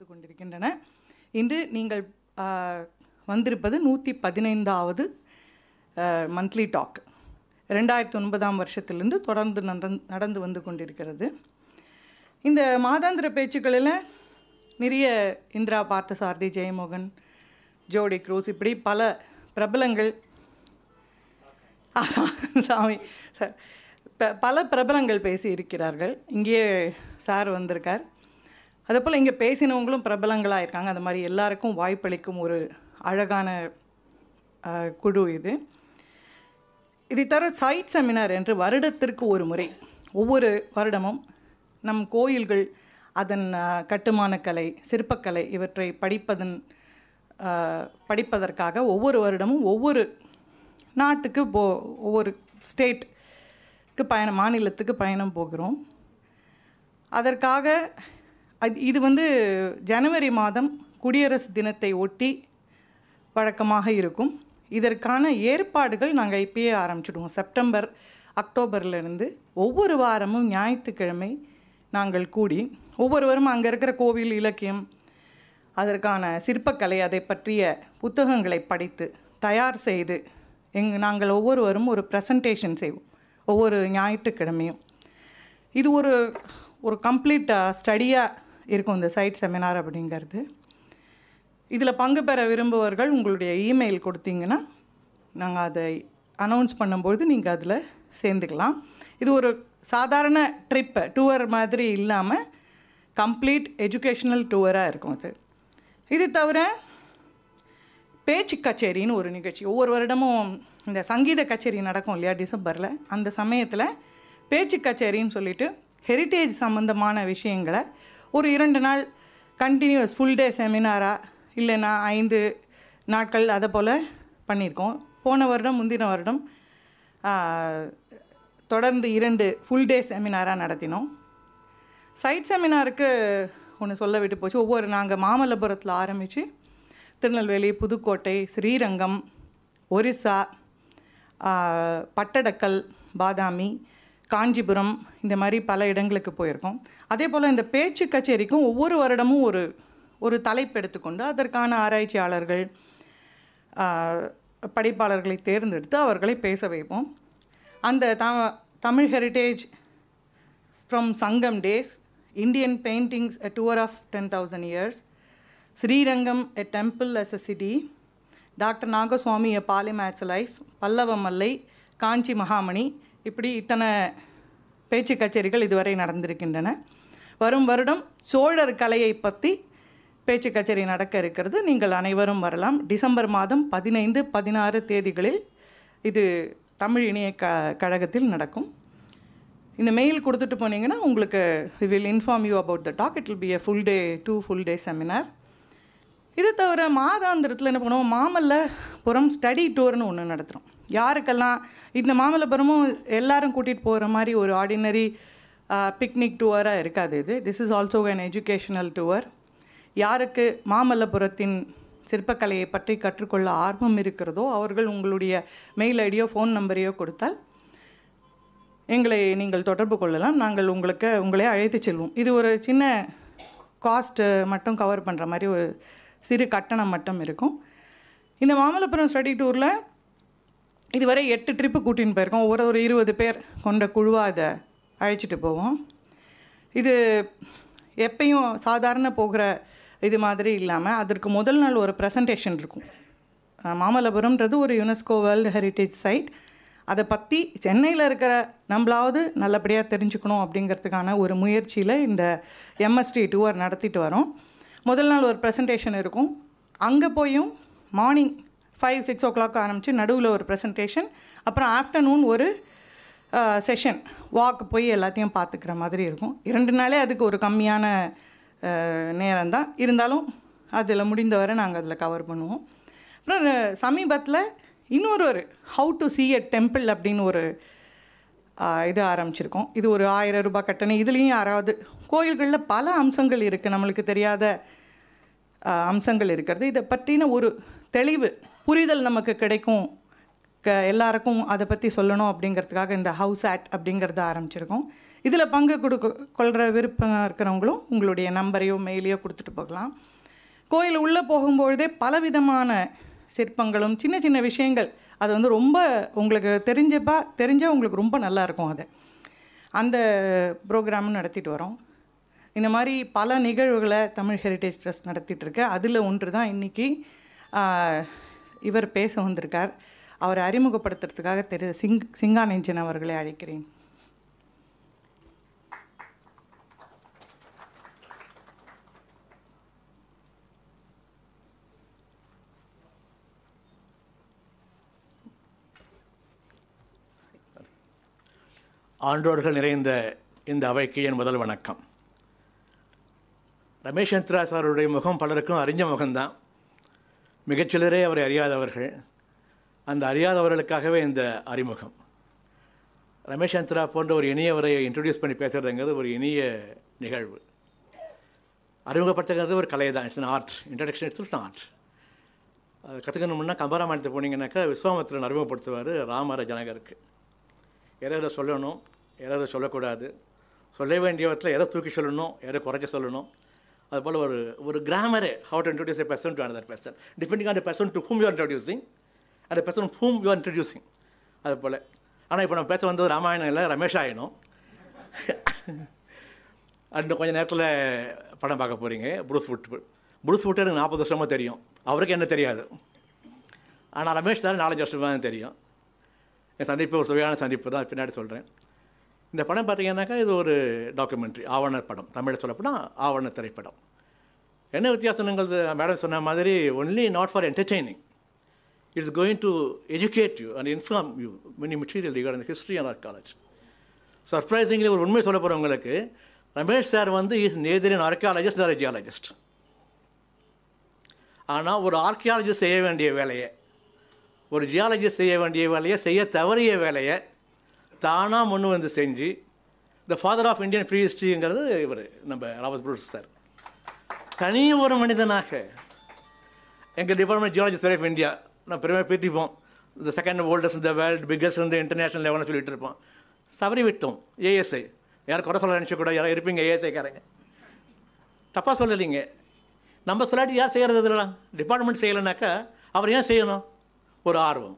கொண்டிருக்கின்றன. இன்று நீங்கள் வந்திருப்பது 115வது மந்த்லி டாக். 2009 வருஷத்திலிருந்து தொடர்ந்து நடந்து வந்து கொண்டிருக்கிறது. இந்த மாதாந்திர பேச்சுக்களில் நிறைய இந்திரா பார்த்தசாரதி, ஜெயமோகன், ஜோடி க்ரூஸ், இப்படி பல பிரபலங்கள், சாமி சார், பல பிரபலங்கள் பேசி இருக்கிறார்கள். இங்கேயே சார் வந்திருக்கார். அதேபோல் இங்கே பேசினவங்களும் பிரபலங்களாக இருக்காங்க. அது மாதிரி எல்லாருக்கும் வாய்ப்பளிக்கும் ஒரு அழகான குழு இது. இதை தவிர சைட் செமினார் என்று வருடத்திற்கு ஒரு முறை, ஒவ்வொரு வருடமும் நம் கோயில்கள், அதன் கட்டுமானக்கலை, சிற்பக்கலை இவற்றை படிப்பதற்காக ஒவ்வொரு வருடமும் ஒவ்வொரு நாட்டுக்கு ஒவ்வொரு ஸ்டேட்டுக்கு மாநிலத்துக்கு பயணம் போகிறோம். அதற்காக இது ஜனவரி மாதம் குடியரசு தினத்தை ஒட்டி வழக்கமாக இருக்கும். இதற்கான ஏற்பாடுகள் நாங்கள் இப்பயே ஆரம்பிச்சிடுவோம். செப்டம்பர், அக்டோபர்லேருந்து ஒவ்வொரு வாரமும் ஞாயிற்றுக்கிழமை நாங்கள் கூடி ஒவ்வொருவரும் அங்கே இருக்கிற கோவில் இலக்கியம், அதற்கான சிற்பக்கலை, அதை பற்றிய புத்தகங்களை படித்து தயார் செய்து நாங்கள் ஒவ்வொருவரும் ஒரு ப்ரெசன்டேஷன் செய்வோம் ஒவ்வொரு ஞாயிற்றுக்கிழமையும். இது ஒரு கம்ப்ளீட் ஸ்டடியாக இருக்கும் இந்த சைட் செமினார் அப்படிங்கிறது. இதில் பங்கு பெற விரும்புவர்கள் உங்களுடைய இமெயில் கொடுத்தீங்கன்னா நாங்கள் அதை அனௌன்ஸ் பண்ணும்போது நீங்கள் அதில் சேர்ந்துக்கலாம். இது ஒரு சாதாரண டூர் மாதிரி இல்லாமல் கம்ப்ளீட் எஜுகேஷ்னல் டூராக இருக்கும். இது தவிர பேச்சு கச்சேரின்னு ஒரு நிகழ்ச்சி ஒவ்வொரு வருடமும், இந்த சங்கீத கச்சேரி நடக்கும் இல்லையா டிசம்பரில், அந்த சமயத்தில் பேச்சு கச்சேரின்னு சொல்லிட்டு ஹெரிட்டேஜ் சம்மந்தமான விஷயங்களை ஒரு 2 நாள் கண்டினியூஸ் ஃபுல் டே செமினாராக, இல்லைன்னா 5 நாட்கள் அதை போல் பண்ணியிருக்கோம். போன வருடம், முந்தின வருடம் தொடர்ந்து 2 ஃபுல் டே செமினாராக நடத்தினோம். சைட் செமினாருக்கு ஒன்று சொல்ல விட்டு போச்சு. நாங்கள் மாமல்லபுரத்தில் ஆரம்பித்து திருநெல்வேலி, புதுக்கோட்டை, ஸ்ரீரங்கம், ஒரிசா, பட்டடக்கல், பாதாமி, காஞ்சிபுரம், இந்த மாதிரி பல இடங்களுக்கு போயிருக்கோம். அதே போல் இந்த பேச்சு கச்சேரிக்கும் ஒவ்வொரு வருடமும் ஒரு தலைப்பு எடுத்துக்கொண்டு அதற்கான ஆராய்ச்சியாளர்கள், படிப்பாளர்களை தேர்ந்தெடுத்து அவர்களை பேச வைப்போம். அந்த Tamil heritage from Sangam days, Indian paintings, a tour of 10,000 years, Srirangam, a temple as a city, doctor Nagaswamy, a polymath's life, Pallava Mallai, Kanchi மகாமணி, இப்படி இத்தனை பேச்சு கச்சேரிகள் இதுவரை நடந்திருக்கின்றன. வரும் வருடம் சோழர் கலையை பற்றி பேச்சு கச்சேரி நடக்க இருக்கிறது. நீங்கள் அனைவரும் வரலாம். டிசம்பர் மாதம் 15, 16 தேதிகளில் இது தமிழ் இணைய கழகத்தில் நடக்கும். இந்த மெயில் கொடுத்துட்டு போனீங்கன்னா உங்களுக்கு we will inform you about the talk. It will be a full day, 2 full day seminar. இது தவிர மாதாந்திரத்தில் என்ன பண்ணுவோம், மாமல்லபுரம் ஸ்டடி டூர்னு ஒன்று நடத்துகிறோம். யாருக்கெல்லாம் இந்த மாமல்லபுரமும் எல்லாரும் கூட்டிகிட்டு போகிற மாதிரி ஒரு ஆர்டினரி பிக்னிக் டூராக இருக்காது இது. This is also an educational tour. யாருக்கு மாமல்லபுரத்தின் சிற்பக்கலையை பற்றி கற்றுக்கொள்ள ஆர்வம் இருக்கிறதோ அவர்கள் உங்களுடைய மெயில் ஐடியோ ஃபோன் நம்பரையோ கொடுத்தால் எங்களை நீங்கள் தொடர்பு கொள்ளலாம். நாங்கள் உங்களை அழைத்து செல்வோம். இது ஒரு சின்ன காஸ்ட்டு மட்டும் கவர் பண்ணுற மாதிரி ஒரு சிறு கட்டணம் மட்டும் இருக்கும். இந்த மாமல்லபுரம் ஸ்டடி டூரில் இதுவரை 8 ட்ரிப்பு கூட்டின்னு போயிருக்கோம். ஒரு 20 பேர் கொண்ட குழுவாக அதை அழைச்சிட்டு போவோம். இது எப்பயும் சாதாரண போகிற இது மாதிரி இல்லாமல் அதற்கு முதல் நாள் ஒரு ப்ரெசன்டேஷன் இருக்கும். மாமல்லபுரம்ன்றது ஒரு யுனெஸ்கோ வேர்ல்டு ஹெரிட்டேஜ் சைட். அதை பற்றி சென்னையில் இருக்கிற நம்மளாவது நல்லபடியாக தெரிஞ்சுக்கணும் அப்படிங்கிறதுக்கான ஒரு முயற்சியில் இந்த எம்எஸ்டி டூர் நடத்திட்டு வரோம். முதல் நாள் ஒரு ப்ரெசன்டேஷன் இருக்கும். அங்கே போயும் மார்னிங் 5-6 o'clock ஆரம்பித்து நடுவில் ஒரு ப்ரெசன்டேஷன், அப்புறம் ஆஃப்டர்நூன் ஒரு செஷன் வாக் போய் எல்லாத்தையும் பார்த்துக்கிற மாதிரி இருக்கும். 2 நாளே அதுக்கு ஒரு கம்மியான நேரம் தான் இருந்தாலும் அதில் முடிந்தவரை நாங்கள் அதில் கவர் பண்ணுவோம். அப்புறம் சமீபத்தில் இன்னொரு how to see a temple அப்படின்னு ஒரு இது ஆரம்பிச்சிருக்கோம். இது ஒரு 1000 ரூபாய் கட்டணம். இதுலேயும் யாராவது கோயில்களில் பல அம்சங்கள் இருக்குது, நம்மளுக்கு தெரியாத அம்சங்கள் இருக்கிறது. இதை பற்றின ஒரு தெளிவு புரிதல் நமக்கு கிடைக்கும், எல்லாருக்கும் அதை பற்றி சொல்லணும் அப்படிங்கிறதுக்காக இந்த ஹவுஸ் ஆட் அப்படிங்கிறத ஆரம்பிச்சிருக்கோம். இதில் பங்கு கொள்கிற விருப்பம் இருக்கிறவங்களும் உங்களுடைய நம்பரையோ மெயிலையோ கொடுத்துட்டு போகலாம். கோயில் உள்ளே போகும்பொழுதே பலவிதமான சிற்பங்களும் சின்ன சின்ன விஷயங்கள் அது வந்து ரொம்ப உங்களுக்கு தெரிஞ்சால் உங்களுக்கு ரொம்ப நல்லாயிருக்கும். அந்த ப்ரோக்ராமும் நடத்திட்டு வரோம். இந்த மாதிரி பல நிகழ்வுகளை தமிழ் ஹெரிட்டேஜ் ட்ரஸ்ட் நடத்திட்டுருக்கு. அதில் ஒன்று தான் இன்றைக்கி இவர் பேச வந்திருக்கார். அவரை அறிமுகப்படுத்துறதுக்காக சிங்காநெஞ்சன் அவர்களை அழைக்கிறேன். ஆண்டோர்கள் நிறைந்த இந்த அவைக்கு என் முதல் வணக்கம். ரமேஷ் சந்திரா சாருடைய முகம் பலருக்கும் அறிஞ்ச முகம்தான். மிகச்சிலரே அவரை அறியாதவர்கள். அந்த அறியாதவர்களுக்காகவே இந்த அறிமுகம். ரமேஷ் சந்திரா போன்ற ஒரு இனியவரை இன்ட்ரடியூஸ் பண்ணி பேசுகிறதுங்கிறது ஒரு இனிய நிகழ்வு. அறிமுகப்படுத்துகிறது ஒரு கலை தான். It's an art. Introduction it's art. அது கற்றுக்கணும்னா கம்பராமாயணத்தை போனீங்கன்னாக்கா விஸ்வாமித்திரன் அறிமுகப்படுத்துவார் ராமர ஜனகருக்கு. எதை சொல்லணும், எதை சொல்லக்கூடாது, சொல்ல வேண்டியவற்றில் எதை தூக்கி சொல்லணும், எதை குறைச்சி சொல்லணும். அதுபோல் ஒரு கிராமரே, how to introduce a person to another person, depending on the person to whom you are introducing and person whom you are introducing. அதுபோல். ஆனால் இப்போ நம்ம பேச வந்தது ராமாயணம் இல்லை, ரமேஷ் ஆயணும். இன்னும் கொஞ்சம் நேரத்தில் படம் பார்க்க போகிறீங்க. ப்ரூஸ் வுட் எனக்கு 40 வருஷமாக தெரியும். அவருக்கு என்ன தெரியாது. ஆனால் ரமேஷ் சார் 4 வருஷமாக தான் தெரியும். என் சந்திப்பு ஒரு சுவையான சந்திப்பு தான், பின்னாடி சொல்கிறேன். இந்த படம் பார்த்தீங்கன்னாக்கா இது ஒரு டாக்குமெண்ட்ரி, ஆவண படம். தமிழில் சொல்லப்போனால் ஆவண திரைப்படம். என்ன வித்தியாசங்கிறது மேடம் சொன்ன மாதிரி only not for entertaining. It's going to educate you and inform you many material regarding the history and archaeology. Surprisingly ஒரு உண்மை சொல்ல போகிறவங்களுக்கு ரமேஷ் சார் வந்து is neither an archaeologist or geologist. ஆனால் ஒரு ஆர்கியாலஜிஸ்ட் செய்ய வேண்டிய வேலையை, ஒரு ஜியாலஜிஸ்ட் செய்ய வேண்டிய வேலையை, செய்ய தவறிய வேலையை தானாக முன் வந்து செஞ்சு த ஃபாதர் ஆஃப் இந்தியன் ப்ரீ ஹிஸ்ட்ரிங்கிறது இவர் நம்ம ராபர்ட் ப்ரூஸ் சார். தனி ஒரு மனிதனாக எங்கள் department geology survey of India நான் பெருமையாக பேத்திப்போம். இந்த செகண்ட் ஓல்டஸ்ட் இந்த வேர்ல்டு பிக்கஸ்ட் இந்த இன்டர்நேஷ்னல் லெவலில் சொல்லிட்டு இருப்போம். தவறி விட்டோம். ஏஎஸ்ஐ யாரும் குறை சொல்ல நினச்சக்கூட, யாரும் இருப்பீங்க ஏஎஸ்ஐக்காரங்க. தப்பாக சொல்லலைங்க. நம்ம சொல்லாட்டி யார் செய்கிறது? இதெல்லாம் டிபார்ட்மெண்ட் செய்யலைனாக்கா அவர் ஏன் செய்யணும்? ஒரு ஆர்வம்.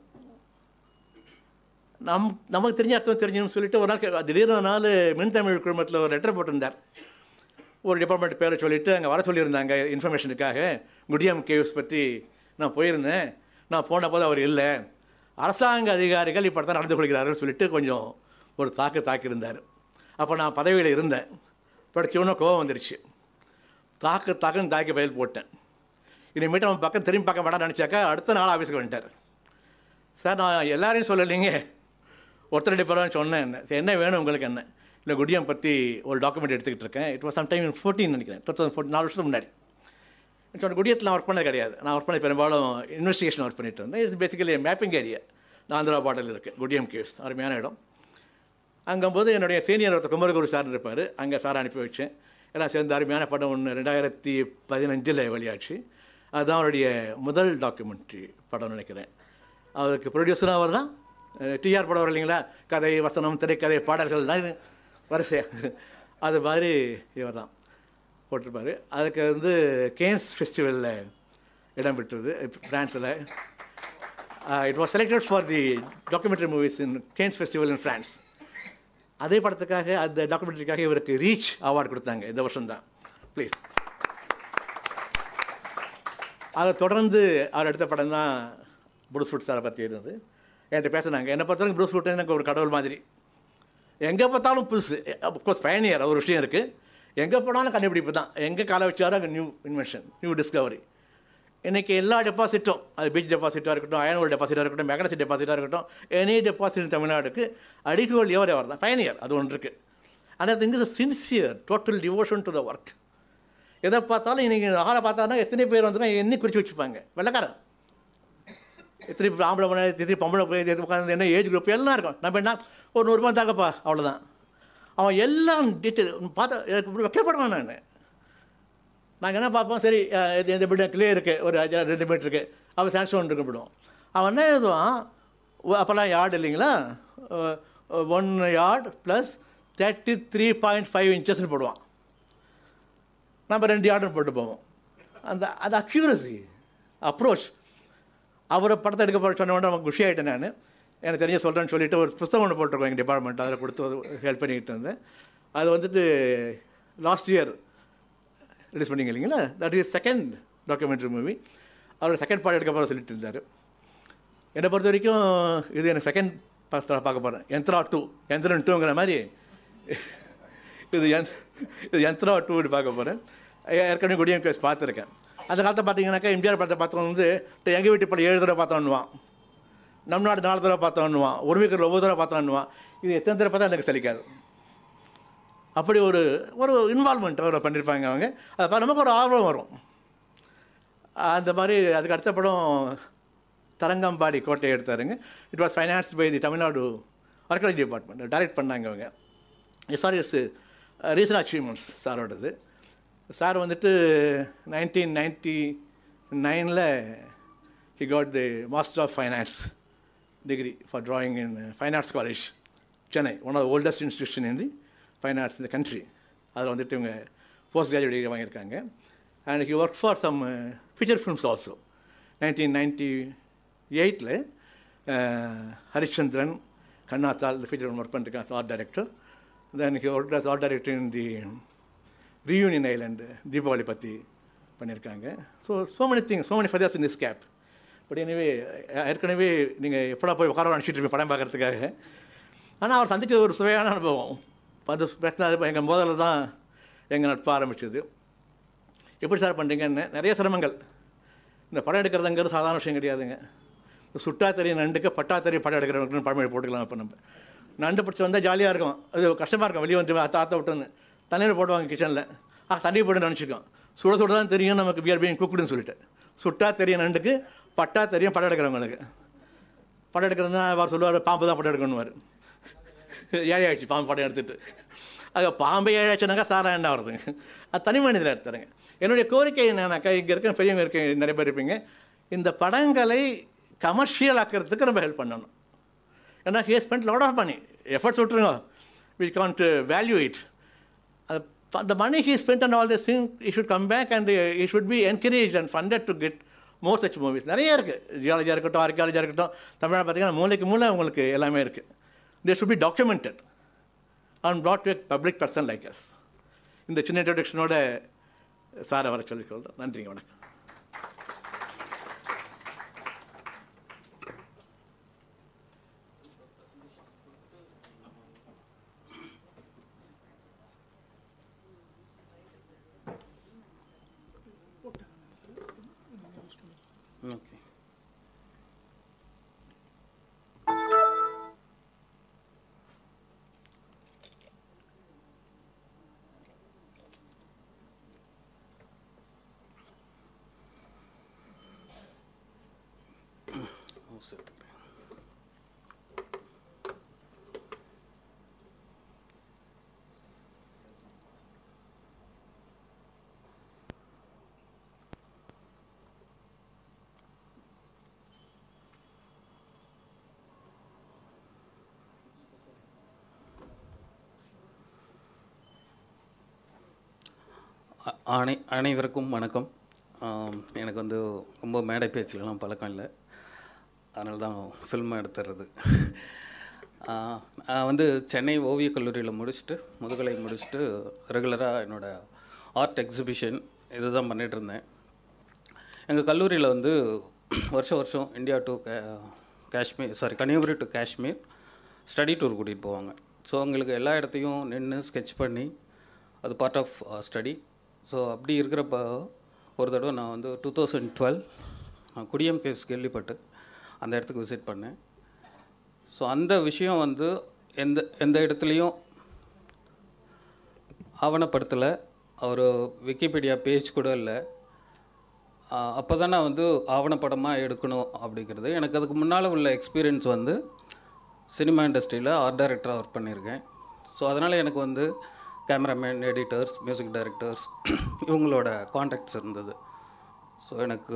நமக்கு தெரிஞ்ச அர்த்தம் தெரிஞ்சுன்னு சொல்லிட்டு ஒரு நாள் திடீர்னு ஒரு நாள் மின்தமிழ் குழுமத்தில் ஒரு லெட்டர் போட்டிருந்தார். ஒரு டிபார்ட்மெண்ட் பேரை சொல்லிவிட்டு அங்கே வர சொல்லியிருந்தாங்க இன்ஃபர்மேஷனுக்காக. குடியம் கேவ்ஸ் பற்றி நான் போயிருந்தேன். நான் போன போது அவர் இல்லை. அரசாங்க அதிகாரிகள் இப்படி தான் நடந்து கொள்கிறார்கள் சொல்லிட்டு கொஞ்சம் ஒரு தாக்கியிருந்தார். அப்போ நான் பதவியில் இருந்தேன். படித்தவொன்னே கோவம் வந்துருச்சு. தாக்குன்னு தாக்கி பதில் போட்டேன். இனிமேட்டு அவன் பக்கம் திரும்பி பார்க்க வேண்டாம்னு நினச்சாக்கா அடுத்த நாள் ஆஃபீஸுக்கு வந்துட்டார். சார் நான் எல்லாரையும் சொல்லலைங்க, ஒருத்தர் 2 பேரும் சொன்னேன். என்ன வேணும் உங்களுக்கு? என்ன இல்லை, குடியம் பற்றி ஒரு டாக்குமெண்ட் எடுத்துக்கிட்டு இருக்கேன். இட் வாஸ் சம்டைம் இன் 14 நினைக்கிறேன், 2014, 4 வருஷத்துக்கு முன்னாடி. சொன்ன குடியத்தில் நான் ஒர்க் பண்ணது கிடையாது. நான் ஒர்க் பண்ணது பெரும்பாலும் இன்வெஸ்டிகேஷன் ஒர்க் பண்ணிட்டு இருந்தேன். It's basically mapping area. Andhra பார்டரில் இருக்குது குடியம் கேவ்ஸ், அருமையான இடம். அங்கும்போது என்னுடைய சீனியர் ஒருத்தர் குமரகுரு சார் இருப்பார். அங்கே சார் அனுப்பி வச்சேன். எல்லாம் சேர்ந்து அருமையான படம் ஒன்று 2015 வெளியாச்சு. அதுதான் அவருடைய முதல் டாக்குமெண்ட்ரி படம்னு நினைக்கிறேன். அவருக்கு ப்ரொடியூசரும் அவர் தான். டிஆர் படம் வரும் இல்லைங்களா, கதை வசனம் திரைக்கதை பாடல்கள்லாம் வரிசையாக, அது மாதிரி இவர் தான் போட்டிருப்பார். அதுக்கு வந்து கேன்ஸ் ஃபெஸ்டிவலில் இடம் பெற்றது ஃப்ரான்ஸில். It was selected for the documentary movies in Cannes festival in France. அதே படத்துக்காக, அந்த டாக்குமெண்ட்ரிக்காக இவருக்கு ரீச் அவார்டு கொடுத்தாங்க இந்த வருஷம்தான். ப்ளீஸ். அதை தொடர்ந்து அவர் எடுத்த படம் தான் ப்ரூஸ் வுட் சாரை பற்றி இருந்தது. என்கிட்ட பேசினாங்க. என்னை பொறுத்தவரைக்கும் ப்ரூஸ் வுட் எனக்கு ஒரு கடவுள் மாதிரி. எங்கே பார்த்தாலும் புதுசு. அப்கோர்ஸ் பயணியர் ஒரு விஷயம் இருக்குது. எங்கே போனாலும் கண்டுபிடிப்பு தான். எங்கே காலை வச்சாரோ அங்கே நியூ இன்வென்ஷன், நியூ டிஸ்கவரி. இன்றைக்கி எல்லா டெபாசிட்டும், அது பீச் டெபாசிட்டாக இருக்கட்டும், அயனோல் டெபாசிட்டாக இருக்கட்டும், மெக்னசி டெபாசிட்டாக இருக்கட்டும், எனி டெபாசிட் தமிழ்நாடுக்கு அடிக்கோல் அவர் தான் பயணியர். அது ஒன்று இருக்குது. ஆனால் இங்கே sincere, total devotion to the work. எதை பார்த்தாலும் இன்றைக்கி ஆளை பார்த்தாங்கன்னா எத்தனை பேர் வந்துன்னா எண்ணி குறித்து வச்சுப்பாங்க. வெள்ளைக்காரன் எத்தனை ஆம்பளை பண்ண, எத்தனை பொம்பளை போய் உட்காந்து, என்ன ஏஜ் குரூப் எல்லாம் இருக்கும். நம்ம என்ன ஒரு 100 ரூபா தாக்கப்பா, அவ்வளோதான். அவன் எல்லாம் டீட்டெயில் பார்த்தா எனக்கு வைக்கப்படுவான். நாங்கள் என்ன பார்ப்போம், சரி இந்த பில்டிங் கிளே இருக்குது, ஒரு 2 மீட்டர் இருக்குது, அவன் சான்ஸ்டோன் இருக்கும்பிடுவோம். அவன் என்ன எழுதுவான், அப்போல்லாம் யார்டு இல்லைங்களா, 1 yard + 33.5 இன்ச்சஸ்ன்னு போடுவான். நம்ம 2 ஆர்டர் போட்டு போவோம். அது அக்யூரசி அப்ரோச். அவரை படத்தை எடுக்க போகிற சொன்ன உடனே நமக்கு குஷி ஆகிட்டேன். நான் எனக்கு தெரிஞ்ச சொல்கிறேன்னு சொல்லிட்டு ஒரு புத்தகம் ஒன்று போட்டிருக்கோம் எங்கள் டிபார்ட்மெண்ட். அதில் கொடுத்து ஹெல்ப் பண்ணிக்கிட்டு இருந்தேன். அது வந்துட்டு லாஸ்ட் இயர் ரிலீஸ் பண்ணிங்க இல்லைங்களா? That is second documentary movie. அவரோட செகண்ட் பார்ட் எடுக்க போகிற சொல்லிட்டு இருந்தார். என்னை பொறுத்த வரைக்கும் இது எனக்கு செகண்ட் பார்க்க போகிறேன். யந்த்ரா 2, யந்திரன் 2ங்கிற மாதிரி இது யந்த்ரா 2 பார்க்க போகிறேன். ஏற்கனவே குடியம் கேஸ் பார்த்துருக்கேன். அந்த காலத்தை பார்த்தீங்கன்னாக்கா எம்ஜிஆர் படத்தை பார்த்தவங்க வந்து எங்கள் வீட்டு படம் 7 தடவை பார்த்தோன்னுவான், நம் நாடு 4 தடவை பார்த்தோன்னுவான், ஒரு வீக்கு 9 தடவை பார்த்தோன்னுவான். இது எத்தனை தடவை பார்த்தா எனக்கு சலிக்காது. அப்படி ஒரு இன்வால்மெண்ட் அவரை பண்ணியிருப்பாங்க அவங்க. அது நமக்கு ஒரு ஆர்வம் வரும். அந்த மாதிரி அதுக்கு அடுத்த படம் தரங்கம்பாடி கோட்டையை எடுத்தாருங்க. It was financed by the Tamil Nadu archaeology department. Direct பண்ணாங்க அவங்க. சாரி இஸ் ரீசன் அச்சீவ்மெண்ட்ஸ் சாரோடது. சார் வந்துட்டு 1999 he got the Master of Finance degree for drawing in Fine Arts College, Chennai, one of the oldest institution in the fine arts in the country. அதில் வந்துட்டு இவங்க post graduate degree வாங்கியிருக்காங்க. And he worked for some feature films also. 1998 Harichandran, Kannathal feature film work பண்ணிருக்காங்க art director. Then he worked as art director in the Reunion Island, Deepavali பற்றி பண்ணியிருக்காங்க. So many things, so many feathers in this cap. But anyway ஏற்கனவே நீங்கள் எப்படா போய் உட்கார நினச்சிட்டு இருப்பீங்க படம் பார்க்குறதுக்காக. ஆனால் அவர் சந்தித்த ஒரு சுவையான அனுபவம். அது பேசினார். எங்கள் முதல்ல தான் எங்கள் நட்பு ஆரம்பிச்சது. எப்படி சார் பண்ணுறீங்கன்னு நிறைய சிரமங்கள். இந்த படம் எடுக்கிறதுங்கிறது சாதாரண விஷயம் கிடையாதுங்க. இந்த சுட்டா தெரியும் நண்டுக்கு பட்டா தெரியும் படம் எடுக்கிறவங்களுக்கு பழமொழி போட்டுக்கலாம். இப்போ நம்ம நண்டு பிடிச்சி வந்தால் ஜாலியாக இருக்கும், அது கஷ்டமாக இருக்கும். வெளியே வந்து தாத்த விட்டுன்னு தண்ணியில் போடுவாங்க கிச்சனில். தண்ணி போட்டு நினச்சிக்கோம். சுட சுட தான் தெரியும் நமக்கு பிஆர் பீங் குக்குடுன்னு சொல்லிட்டு. சுட்டா தெரியும் நண்டுக்கு பட்டா தெரியும் படம் எடுக்கிறவங்களுக்கு. படம் எடுக்கிறதுனா அவர் சொல்லுவார் பாம்பு தான் படம் எடுக்கணுவார். ஏழையாச்சு பாம்பு படம் எடுத்துகிட்டு. அது பாம்பை ஏழாச்சுனாக்கா சாரா என்ன வருதுங்க. அது தனி மனிதத்தில் எடுத்துறேங்க. என்னுடைய கோரிக்கை என்னன்னாக்கா, இங்கே இருக்க பெரியவங்க இருக்க நிறைய பேர் இருப்பீங்க, இந்த படங்களை கமர்ஷியல் ஆக்கிறதுக்கு நம்ம ஹெல்ப் பண்ணணும். ஏன்னா he spend lot of money, efforts விட்டுருங்க, we can't value it. The money he spent on all this thing, he should come back and he should be encouraged and funded to get more such movies. நிறைய இருக்குது. ஜியாலஜியாக இருக்கட்டும், ஆர்கியாலஜியாக இருக்கட்டும், தமிழ்நாடு பார்த்தீங்கன்னா மூளைக்கு மூளை உங்களுக்கு எல்லாமே இருக்குது. They should be documented and brought to a public person like us. இந்த சின்ன இன்ட்ரடக்ஷனோட சாரை வர சொல்லிக்கொள்கிறேன். நன்றிங்க, வணக்கம். Okay. அனைவருக்கும் வணக்கம். எனக்கு வந்து ரொம்ப மேடை பேச்சுலாம் பழக்கம் இல்லை, அதனால தான் ஃபில்மாக எடுத்துறது. நான் வந்து சென்னை ஓவியக் கல்லூரியில் முடிச்சுட்டு, முதுகலை முடிச்சுட்டு ரெகுலராக என்னோடய ஆர்ட் எக்ஸிபிஷன் இது தான் பண்ணிகிட்டு இருந்தேன். எங்கள் கல்லூரியில் வந்து வருஷம் India to Kanyakumari to Kashmir study tour கூட்டிகிட்டு போவாங்க. ஸோ அவங்களுக்கு எல்லா இடத்தையும் நின்று ஸ்கெட்ச் பண்ணி அது பார்ட் ஆஃப் ஸ்டடி. ஸோ அப்படி இருக்கிறப்ப ஒரு தடவை நான் வந்து 2012 குடியம் கேவ்ஸ் கேள்விப்பட்டு அந்த இடத்துக்கு விசிட் பண்ணேன். ஸோ அந்த விஷயம் வந்து எந்த இடத்துலையும் ஆவணப்படுத்தலை, ஒரு விக்கிபீடியா பேஜ் கூட இல்லை. அப்போ தான் நான் வந்து ஆவணப்படமாக எடுக்கணும் அப்படிங்கிறது. எனக்கு அதுக்கு முன்னால் உள்ள எக்ஸ்பீரியன்ஸ் வந்து சினிமா இண்டஸ்ட்ரியில் ஆர்ட் டைரக்டராக ஒர்க் பண்ணியிருக்கேன். ஸோ அதனால் எனக்கு வந்து கேமராமேன், எடிட்டர்ஸ், மியூசிக் டைரக்டர்ஸ் இவங்களோட கான்டாக்ட்ஸ் இருந்தது. ஸோ எனக்கு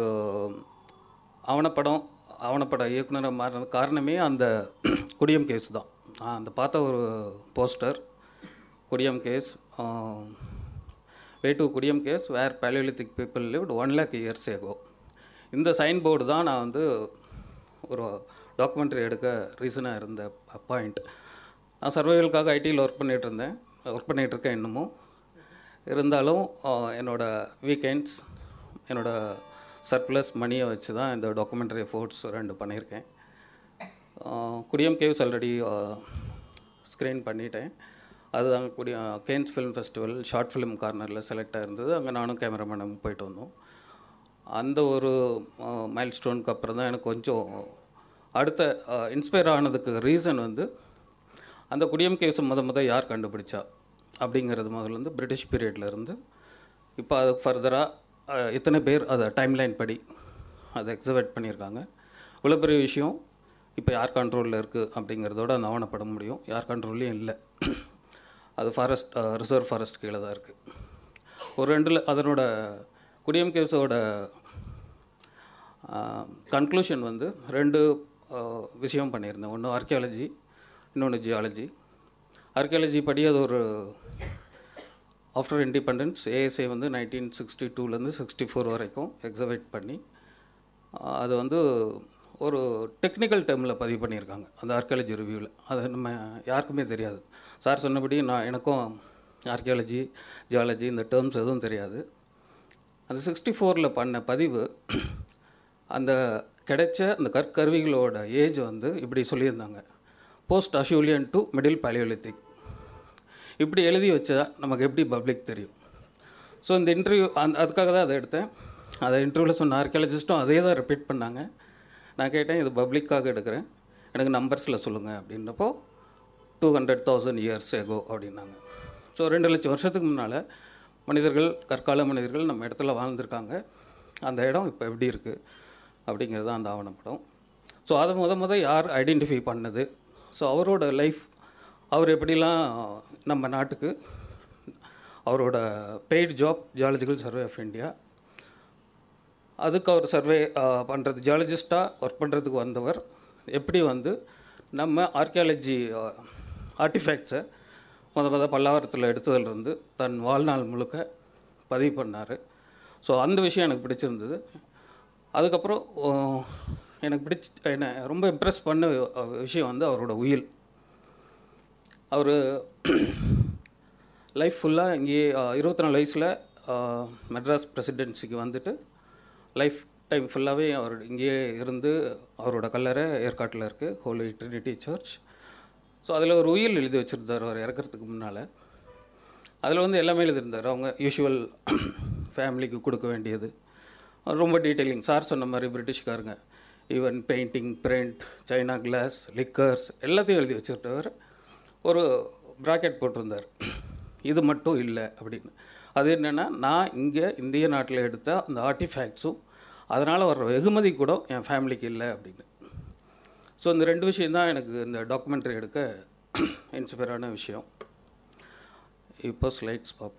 ஆவணப்பட இயக்குனராக மாறினது காரணமே அந்த குடியம் கேஸ் தான். அந்த பார்த்த ஒரு poster Kudiyam case, way to Kudiyam case where Paleolithic people lived 1 lakh years ago. இந்த சைன் போர்டு தான் நான் வந்து ஒரு டாக்குமெண்ட்ரி எடுக்க ரீசனாக இருந்த பாயிண்ட். நான் சர்வைவலுக்காக ஐடியில் ஒர்க் பண்ணிகிட்ருக்கேன் இன்னமும். இருந்தாலும் என்னோடய வீக்கெண்ட்ஸ், என்னோடய சர்ப்ளஸ் மணியை வச்சு தான் இந்த டாக்குமெண்ட்ரி எஃபோர்ட்ஸ் 2 பண்ணியிருக்கேன். குடியம் கேவ்ஸ் ஆல்ரெடி ஸ்க்ரீன் பண்ணிட்டேன். அதுதான் Cannes film festival short film கார்னரில் செலக்ட் ஆகிருந்தது. அங்கே நானும் கேமராமேனும் போயிட்டு வந்தோம். அந்த ஒரு மைல் ஸ்டோனுக்கு அப்புறம் தான் எனக்கு கொஞ்சம் அடுத்த இன்ஸ்பயர் ஆனதுக்கு ரீசன் வந்து அந்த குடியம் கேவ்ஸை முத யார் கண்டுபிடிச்சா அப்படிங்கிறது முதல்ல வந்து பிரிட்டிஷ் பீரியடில் இருந்து இப்போ அது ஃபர்தராக இத்தனை பேர் அதை டைம்லைன் படி அதை எக்ஸிபிட் பண்ணியிருக்காங்க. இவ்வளோ பெரிய விஷயம் இப்போ யார் கண்ட்ரோலில் இருக்குது அப்படிங்கிறதோட அந்த ஆவணப்பட முடியும். யார் கண்ட்ரோல்லையும் இல்லை. அது ஃபாரஸ்ட் ரிசர்வ் ஃபாரஸ்ட் கீழே தான் இருக்குது. ஒரு 2 அதனோட குடியம் கேவ்ஸோட கன்க்ளூஷன் வந்து 2 விஷயம் பண்ணியிருந்தேன். ஒன்று ஆர்கியாலஜி, இன்னொன்று ஜியாலஜி. ஆர்கியாலஜி படி அது ஒரு ஆஃப்டர் இண்டிபெண்டன்ஸ் ஏஎஸ்ஐ வந்து 1962லேருந்து 64 வரைக்கும் எக்ஸிபிட் பண்ணி அது வந்து ஒரு டெக்னிக்கல் டேர்மில் பதிவு பண்ணியிருக்காங்க அந்த ஆர்கியாலஜி ரிவ்யூவில். அது நம்ம யாருக்குமே தெரியாது. சார் சொன்னபடி எனக்கும் ஆர்கியாலஜி, ஜியாலஜி இந்த டேர்ம்ஸ் எதுவும் தெரியாது. அந்த 64ல் பண்ண பதிவு அந்த கிடைச்ச அந்த கற்கருவிகளோட ஏஜ் வந்து இப்படி சொல்லியிருந்தாங்க, post Acheulian to middle Palaeolithic. இப்படி எழுதி வச்சா நமக்கு எப்படி பப்ளிக் தெரியும்? ஸோ இந்த இன்டர்வியூ அதுக்காக தான் அதை எடுத்தேன். அதை இன்டர்வியூவில் சொன்ன ஆர்கியாலஜிஸ்ட்டும் அதே தான் ரிப்பீட் பண்ணாங்க. நான் கேட்டேன், இது பப்ளிக்காக எடுக்கிறேன், எனக்கு நம்பர்ஸில் சொல்லுங்கள் அப்படின்றப்போ 200,000 years ago அப்படின்னாங்க. ஸோ 2 லட்சம் வருஷத்துக்கு முன்னால் மனிதர்கள், கற்கால மனிதர்கள் நம்ம இடத்துல வாழ்ந்துருக்காங்க. அந்த இடம் இப்போ எப்படி இருக்குது அப்படிங்கிறது தான் அந்த ஆவணப்படம். ஸோ அதை முத யார் ஐடென்டிஃபை பண்ணது, ஸோ அவரோட லைஃப், அவர் எப்படிலாம் நம்ம நாட்டுக்கு அவரோட paid job geological survey of India, அதுக்கு அவர் சர்வே பண்ணுறது ஜியாலஜிஸ்ட்டாக ஒர்க் பண்ணுறதுக்கு வந்தவர் எப்படி வந்து நம்ம ஆர்கியாலஜி ஆர்டிஃபேக்ட்ஸை முத பல்லாவரத்தில் எடுத்ததுலேருந்து தன் வாழ்நாள் முழுக்க பதிவு பண்ணார். ஸோ அந்த விஷயம் எனக்கு பிடிச்சிருந்தது. அதுக்கப்புறம் எனக்கு என்னை ரொம்ப இம்ப்ரெஸ் பண்ண விஷயம் வந்து அவரோட உயில். அவர் லைஃப் ஃபுல்லாக இங்கேயே 24 வயசில் மெட்ராஸ் பிரசிடென்சிக்கு வந்துட்டு லைஃப் டைம் ஃபுல்லாகவே அவர் இங்கேயே இருந்து அவரோட கல்லறை ஏற்காட்டில் இருக்குது, ஹோலி ட்ரினிட்டி சர்ச். ஸோ அதில் ஒரு உயில் எழுதி வச்சுருந்தார் அவர் இறக்கிறதுக்கு முன்னால். அதில் வந்து எல்லாமே எழுதியிருந்தார். அவங்க யூஷுவல் ஃபேமிலிக்கு கொடுக்க வேண்டியது ரொம்ப டீட்டெயிலிங். சார் சொன்ன மாதிரி பிரிட்டிஷ்காரங்க even painting, print, china glass, liquors எல்லாத்தையும் எழுதி வச்சுருந்தவர். ஒரு ப்ராக்கெட் போட்டிருந்தார், இது மட்டும் இல்லை அப்படின்னு. அது என்னென்னா, நான் இங்கே இந்திய நாட்டில் எடுத்த அந்த ஆர்டிஃபேக்ட்ஸும் அதனால் வர்ற வெகுமதி கூட என் ஃபேமிலிக்கு இல்லை அப்படின்னு. ஸோ இந்த 2 விஷயந்தான் எனக்கு இந்த டாக்குமெண்ட்ரி எடுக்க இன்ஸ்பயரான விஷயம். இப்போ ஸ்லைட்ஸ் பார்ப்போம்.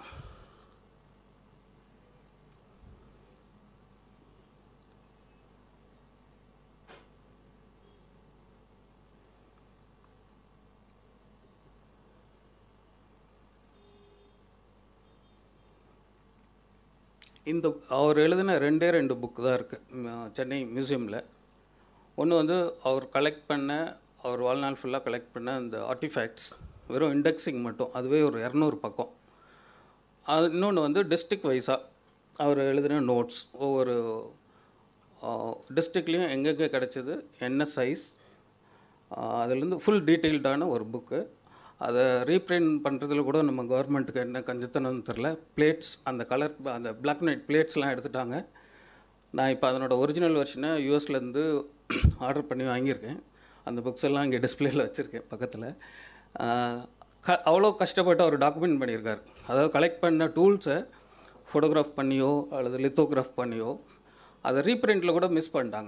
இந்த அவர் எழுதின 2 புக்கு தான் இருக்குது சென்னை மியூசியமில். ஒன்று வந்து அவர் கலெக்ட் பண்ண, அவர் வாழ்நாள் ஃபுல்லாக கலெக்ட் பண்ண அந்த ஆர்டிஃபேக்ட்ஸ், வெறும் இண்டெக்ஸிங் மட்டும், அதுவே ஒரு 200 பக்கம். அது இன்னொன்று வந்து டிஸ்ட்ரிக்ட் வைஸாக அவர் எழுதின நோட்ஸ், ஒவ்வொரு டிஸ்ட்ரிக்ட்லேயும் எங்கெங்கே கிடச்சிது, என்ன சைஸ், அதுலேருந்து ஃபுல் டீட்டெயில்டான ஒரு புக்கு. அதை ரீப்ரிண்ட் பண்ணுறதுல கூட நம்ம கவர்மெண்ட்டுக்கு என்ன கஞ்சத்தனம்னு தெரில. பிளேட்ஸ், அந்த கலர், அந்த பிளாக் அண்ட் ஒயிட் பிளேட்ஸ்லாம் எடுத்துட்டாங்க. நான் இப்போ அதனோட ஒரிஜினல் வெர்ஷனை யூஎஸ்லேருந்து ஆர்டர் பண்ணி வாங்கியிருக்கேன். அந்த புக்ஸ் எல்லாம் இங்கே டிஸ்பிளேயில் வச்சுருக்கேன் பக்கத்தில். அவ்வளோ கஷ்டப்பட்டு அவர் டாக்குமெண்ட் பண்ணியிருக்கார். அதாவது கலெக்ட் பண்ண டூல்ஸை ஃபோட்டோகிராஃப் பண்ணியோ அல்லது லித்தோகிராஃப் பண்ணியோ அதை ரீப்ரிண்டில் கூட மிஸ் பண்ணிட்டாங்க.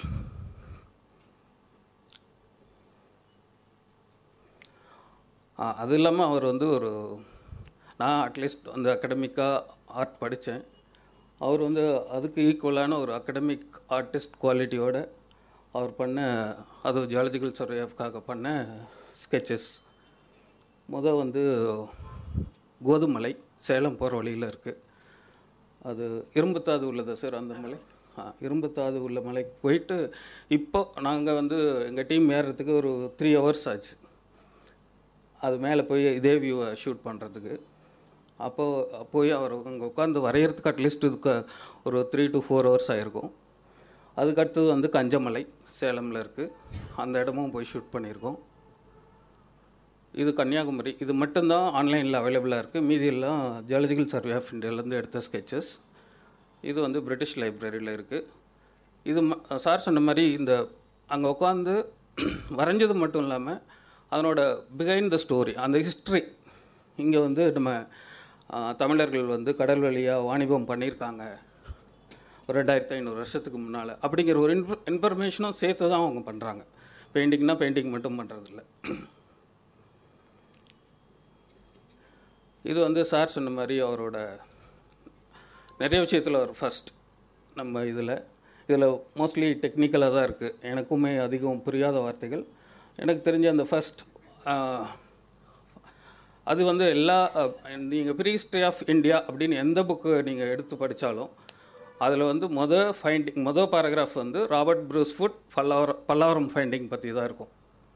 அது இல்லாமல் அவர் வந்து நான் அட்லீஸ்ட் அந்த அகடமிக்காக ஆர்ட் படித்தேன். அவர் வந்து அதுக்கு ஈக்குவலான ஒரு அகடமிக் ஆர்டிஸ்ட் குவாலிட்டியோடு அவர் பண்ண, அது ஜியாலஜிக்கல் சர்வேக்காக பண்ண ஸ்கெச்சஸ், வந்து கோதுமலை சேலம் போகிற வழியில் இருக்குது. அது இரும்புத்தாது உள்ளதா சார் அந்த மலை? இரும்புத்தாது உள்ள மலைக்கு போயிட்டு இப்போ நாங்கள் வந்து எங்கள் டீம் ஏறுறதுக்கு ஒரு 3 hours ஆச்சு. அது மேலே போய் இதே வியூவை ஷூட் பண்ணுறதுக்கு. அப்போது போய் அவர் அங்கே உட்காந்து வரைகிறதுக்கு அட்லீஸ்ட் இதுக்கு ஒரு 3 to 4 hours ஆகிருக்கும். அதுக்கடுத்தது வந்து கஞ்சமலை சேலமில் இருக்குது. அந்த இடமும் போய் ஷூட் பண்ணியிருக்கோம். இது கன்னியாகுமரி. இது மட்டும்தான் ஆன்லைனில் அவைலபிளாக இருக்குது. மீதியெல்லாம் ஜியாலஜிக்கல் சர்வே ஆஃப் இந்தியாவிலேருந்து எடுத்த ஸ்கெச்சஸ். இது வந்து பிரிட்டிஷ் லைப்ரரியில் இருக்குது. இது சார் சொன்ன மாதிரி இந்த அங்கே உட்காந்து வரைஞ்சது மட்டும் இல்லாமல் அதனோட பிஹைண்ட் த ஸ்டோரி, அந்த ஹிஸ்ட்ரி, இங்கே வந்து நம்ம தமிழர்கள் வந்து கடல் வழியாக வாணிபம் பண்ணியிருக்காங்க ஒரு 2500 வருஷத்துக்கு முன்னால் அப்படிங்கிற ஒரு இன்ஃபர்மேஷனும் சேர்த்து தான் அவங்க பண்ணுறாங்க. பெயிண்டிங்னால் பெயிண்டிங் மட்டும் பண்ணுறதில்ல. இது வந்து சார் சொன்ன மாதிரி அவரோட நிறைய விஷயத்தில் ஒரு ஃபஸ்ட் நம்ம இதில் மோஸ்ட்லி டெக்னிக்கலாக தான் இருக்குது. எனக்குமே அதிகம் புரியாத வார்த்தைகள். எனக்கு தெரிஞ்ச அந்த ஃபஸ்ட் அது வந்து எல்லா நீங்கள் ப்ரீ ஹிஸ்ட்ரி ஆஃப் இந்தியா அப்படின்னு எந்த புக்கு நீங்கள் எடுத்து படித்தாலும் அதில் வந்து மொதல் பேராகிராஃப் வந்து ராபர்ட் ப்ரூஸ்ஃபுட் பல்லாவரம் ஃபைண்டிங் பற்றி தான் இருக்கும்.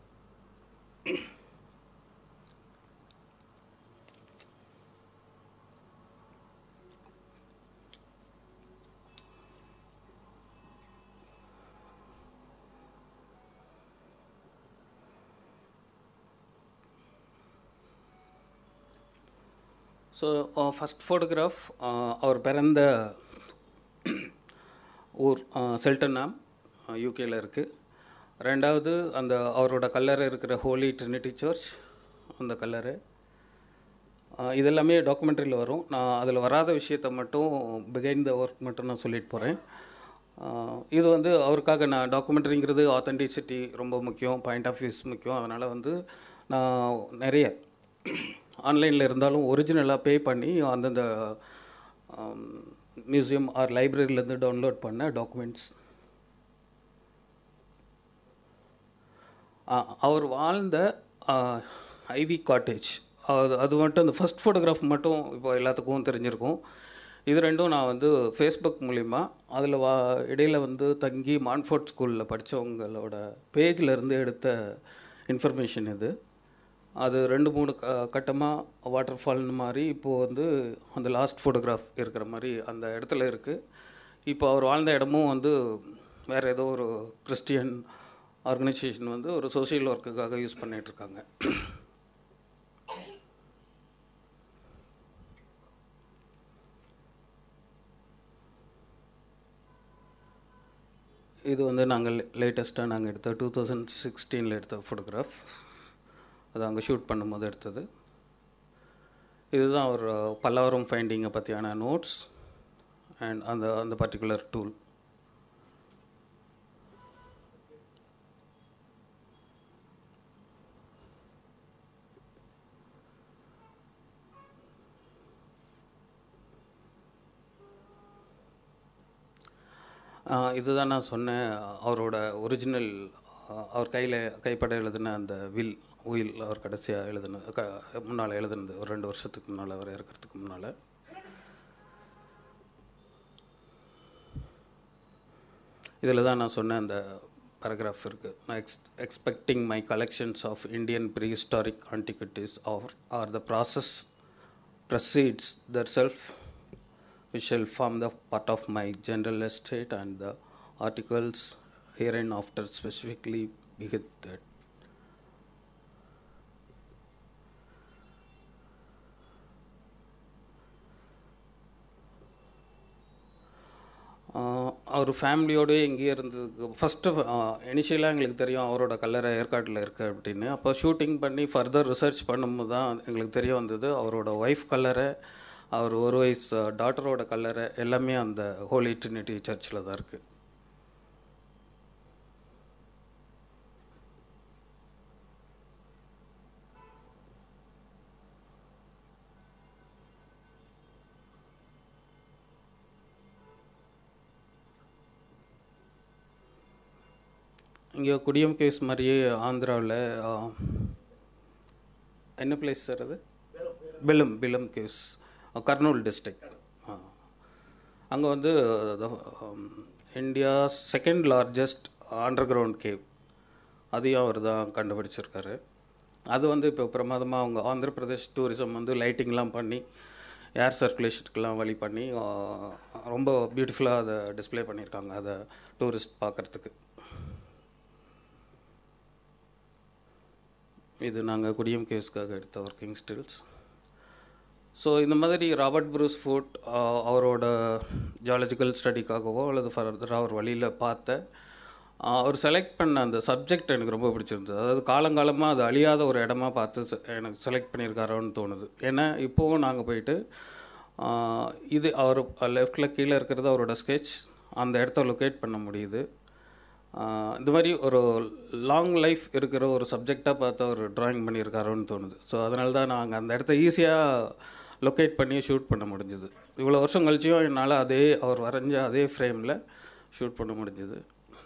ஸோ ஃபஸ்ட் ஃபோட்டோகிராஃப் அவர் பிறந்த ஊர் செல்டன்ஹாம் யூகேயில் இருக்குது. ரெண்டாவது அந்த அவரோட கல்லறை இருக்கிற ஹோலி ட்ரினிட்டி சர்ச், அந்த கல்லறை. இதெல்லாமே டாக்குமெண்ட்ரியில் வரும். நான் அதில் வராத விஷயத்தை மட்டும் பிஹைண்ட் த ஒர்க் மட்டும் நான் சொல்லிட்டு போகிறேன். இது வந்து அவருக்காக நான் டாக்குமெண்ட்ரிங்கிறது ஆத்தென்டிசிட்டி ரொம்ப முக்கியம், பாயிண்ட் ஆஃப் வியூஸ் முக்கியம். அதனால் வந்து நான் நிறைய ஆன்லைனில் இருந்தாலும் ஒரிஜினலாக பே பண்ணி அந்தந்த மியூசியம் ஆர் லைப்ரரியிலேருந்து டவுன்லோட் பண்ண டாக்குமெண்ட்ஸ். அவர் வாழ்ந்த ஐவி காட்டேஜ், அது மட்டும் அந்த ஃபஸ்ட் ஃபோட்டோகிராஃப் மட்டும் இப்போ எல்லாத்துக்கும் தெரிஞ்சிருக்கும். இது ரெண்டும் நான் வந்து ஃபேஸ்புக் மூலிமா அதில் இடையில் வந்து தங்கி மான்ஃபோர்ட் ஸ்கூலில் படித்தவங்களோட பேஜில் எடுத்த இன்ஃபர்மேஷன் இது. அது 2-3 கட்டமாக வாட்டர் ஃபால்னு மாதிரி இப்போது வந்து அந்த லாஸ்ட் ஃபோட்டோகிராஃப் இருக்கிற மாதிரி அந்த இடத்துல இருக்குது. இப்போ அவர் வாழ்ந்த இடமும் வந்து வேறு ஏதோ ஒரு கிறிஸ்டியன் ஆர்கனைசேஷன் வந்து ஒரு சோஷியல் ஒர்க்குக்காக யூஸ் பண்ணிகிட்ருக்காங்க. இது வந்து நாங்கள் லேட்டஸ்ட்டாக நாங்கள் எடுத்த 2016 எடுத்த ஃபோட்டோகிராஃப். அது அங்கே ஷூட் பண்ணும்போது எடுத்தது. இதுதான் ஒரு பல்லாவரம் ஃபைண்டிங்கை பற்றியான நோட்ஸ் அண்ட் அந்த பர்டிகுலர் டூல். இதுதான் நான் சொன்னேன் அவரோட ஒரிஜினல், அவர் கைப்பட எழுதின அந்த உயில் அவர் கடைசியாக முன்னால் எழுதுனது ஒரு 2 வருஷத்துக்கு முன்னால், அவர் இறக்கிறதுக்கு முன்னால். இதில் தான் நான் சொன்னேன் அந்த பேராகிராஃப் இருக்குது. நான் expecting my collections of Indian prehistoric antiquities or the process proceeds their self which shall form the part of my general estate, and the articles hereinafter specifically beget that. அவர் ஃபேமிலியோடு எங்கேயே இருந்ததுக்கு ஃபஸ்ட்டு இனிஷியலாக எங்களுக்கு தெரியும் அவரோட கல்லறை ஏற்காட்டில் இருக்குது அப்படின்னு. அப்போ ஷூட்டிங் பண்ணி ஃபர்தர் ரிசர்ச் பண்ணும்போது தான் எங்களுக்கு தெரிய வந்தது அவரோட ஒய்ஃப் கல்லறை, அவர் ஒரு வயசு டாட்டரோட கல்லறை எல்லாமே அந்த ஹோலி ட்ரினிட்டி சர்ச்சில் தான் இருக்குது. இங்கே குடியம் கேஸ் மாதிரியே ஆந்திராவில் என்ன பிளேஸ் சார் அது? Belum caves, Kurnool district. அங்கே வந்து India second largest underground cave, அதையும் அவர் தான் கண்டுபிடிச்சிருக்காரு. அது வந்து இப்போ பிரமாதமாக அவங்க ஆந்திர பிரதேஷ் டூரிசம் வந்து லைட்டிங்லாம் பண்ணி ஏர் சர்க்குலேஷனுக்கெலாம் வழி பண்ணி ரொம்ப பியூட்டிஃபுல்லாக அதை டிஸ்பிளே பண்ணியிருக்காங்க, அதை டூரிஸ்ட் பார்க்குறதுக்கு. இது நாங்கள் குடியம் கேவ்ஸ்க்காக எடுத்த ஒர்க்கிங் ஸ்டில்ஸ். ஸோ இந்த மாதிரி ராபர்ட் ப்ரூஸ் ஃபுட் அவரோட ஜியாலஜிக்கல் ஸ்டடிக்காகவோ அல்லது ஃபர்தராக அவர் வழியில் பார்த்த அவர் செலக்ட் பண்ண அந்த சப்ஜெக்ட் எனக்கு ரொம்ப பிடிச்சிருந்தது. அதாவது காலங்காலமாக அது அழியாத ஒரு இடமா பார்த்து எனக்கு செலக்ட் பண்ணியிருக்காரோன்னு தோணுது. ஏன்னா இப்போவும் நாங்கள் போயிட்டு இது அவர் லெஃப்டில் கீழே இருக்கிறது அவரோட ஸ்கெட்ச், அந்த இடத்த லொக்கேட் பண்ண முடியுது. இந்த மாதிரி ஒரு லாங் லைஃப் இருக்கிற ஒரு சப்ஜெக்டாக பார்த்து அவர் ட்ராயிங் பண்ணியிருக்காரோன்னு தோணுது. ஸோ அதனால தான் நாங்கள் அந்த இடத்த ஈஸியாக லொக்கேட் பண்ணி ஷூட் பண்ண முடிஞ்சுது. இவ்வளோ வருஷம் கழிச்சியும் என்னால் அதே அவர் வரைஞ்ச அதே ஃப்ரேமில் ஷூட் பண்ண முடிஞ்சுது.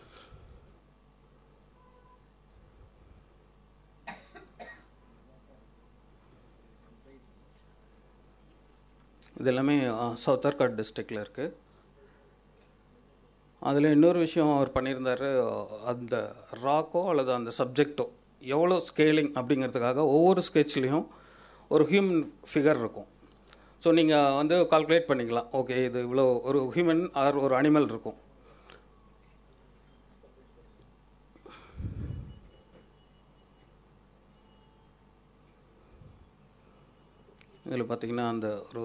இது எல்லாமே சவுத்தர்காட் டிஸ்ட்ரிக்டில் இருக்குது. அதில் இன்னொரு விஷயம் அவர் பண்ணியிருந்தார், அந்த ராக்கோ அல்லது அந்த சப்ஜெக்டோ எவ்வளோ ஸ்கேலிங் அப்படிங்கிறதுக்காக ஒவ்வொரு ஸ்கெட்ச்லேயும் ஒரு ஹியூமன் ஃபிகர் இருக்கும். ஸோ நீங்கள் வந்து கால்குலேட் பண்ணிக்கலாம், ஓகே இது இவ்வளோ ஒரு ஹியூமன் ஆர் ஒரு அனிமல் இருக்கும். இதில் பார்த்திங்கன்னா அந்த ஒரு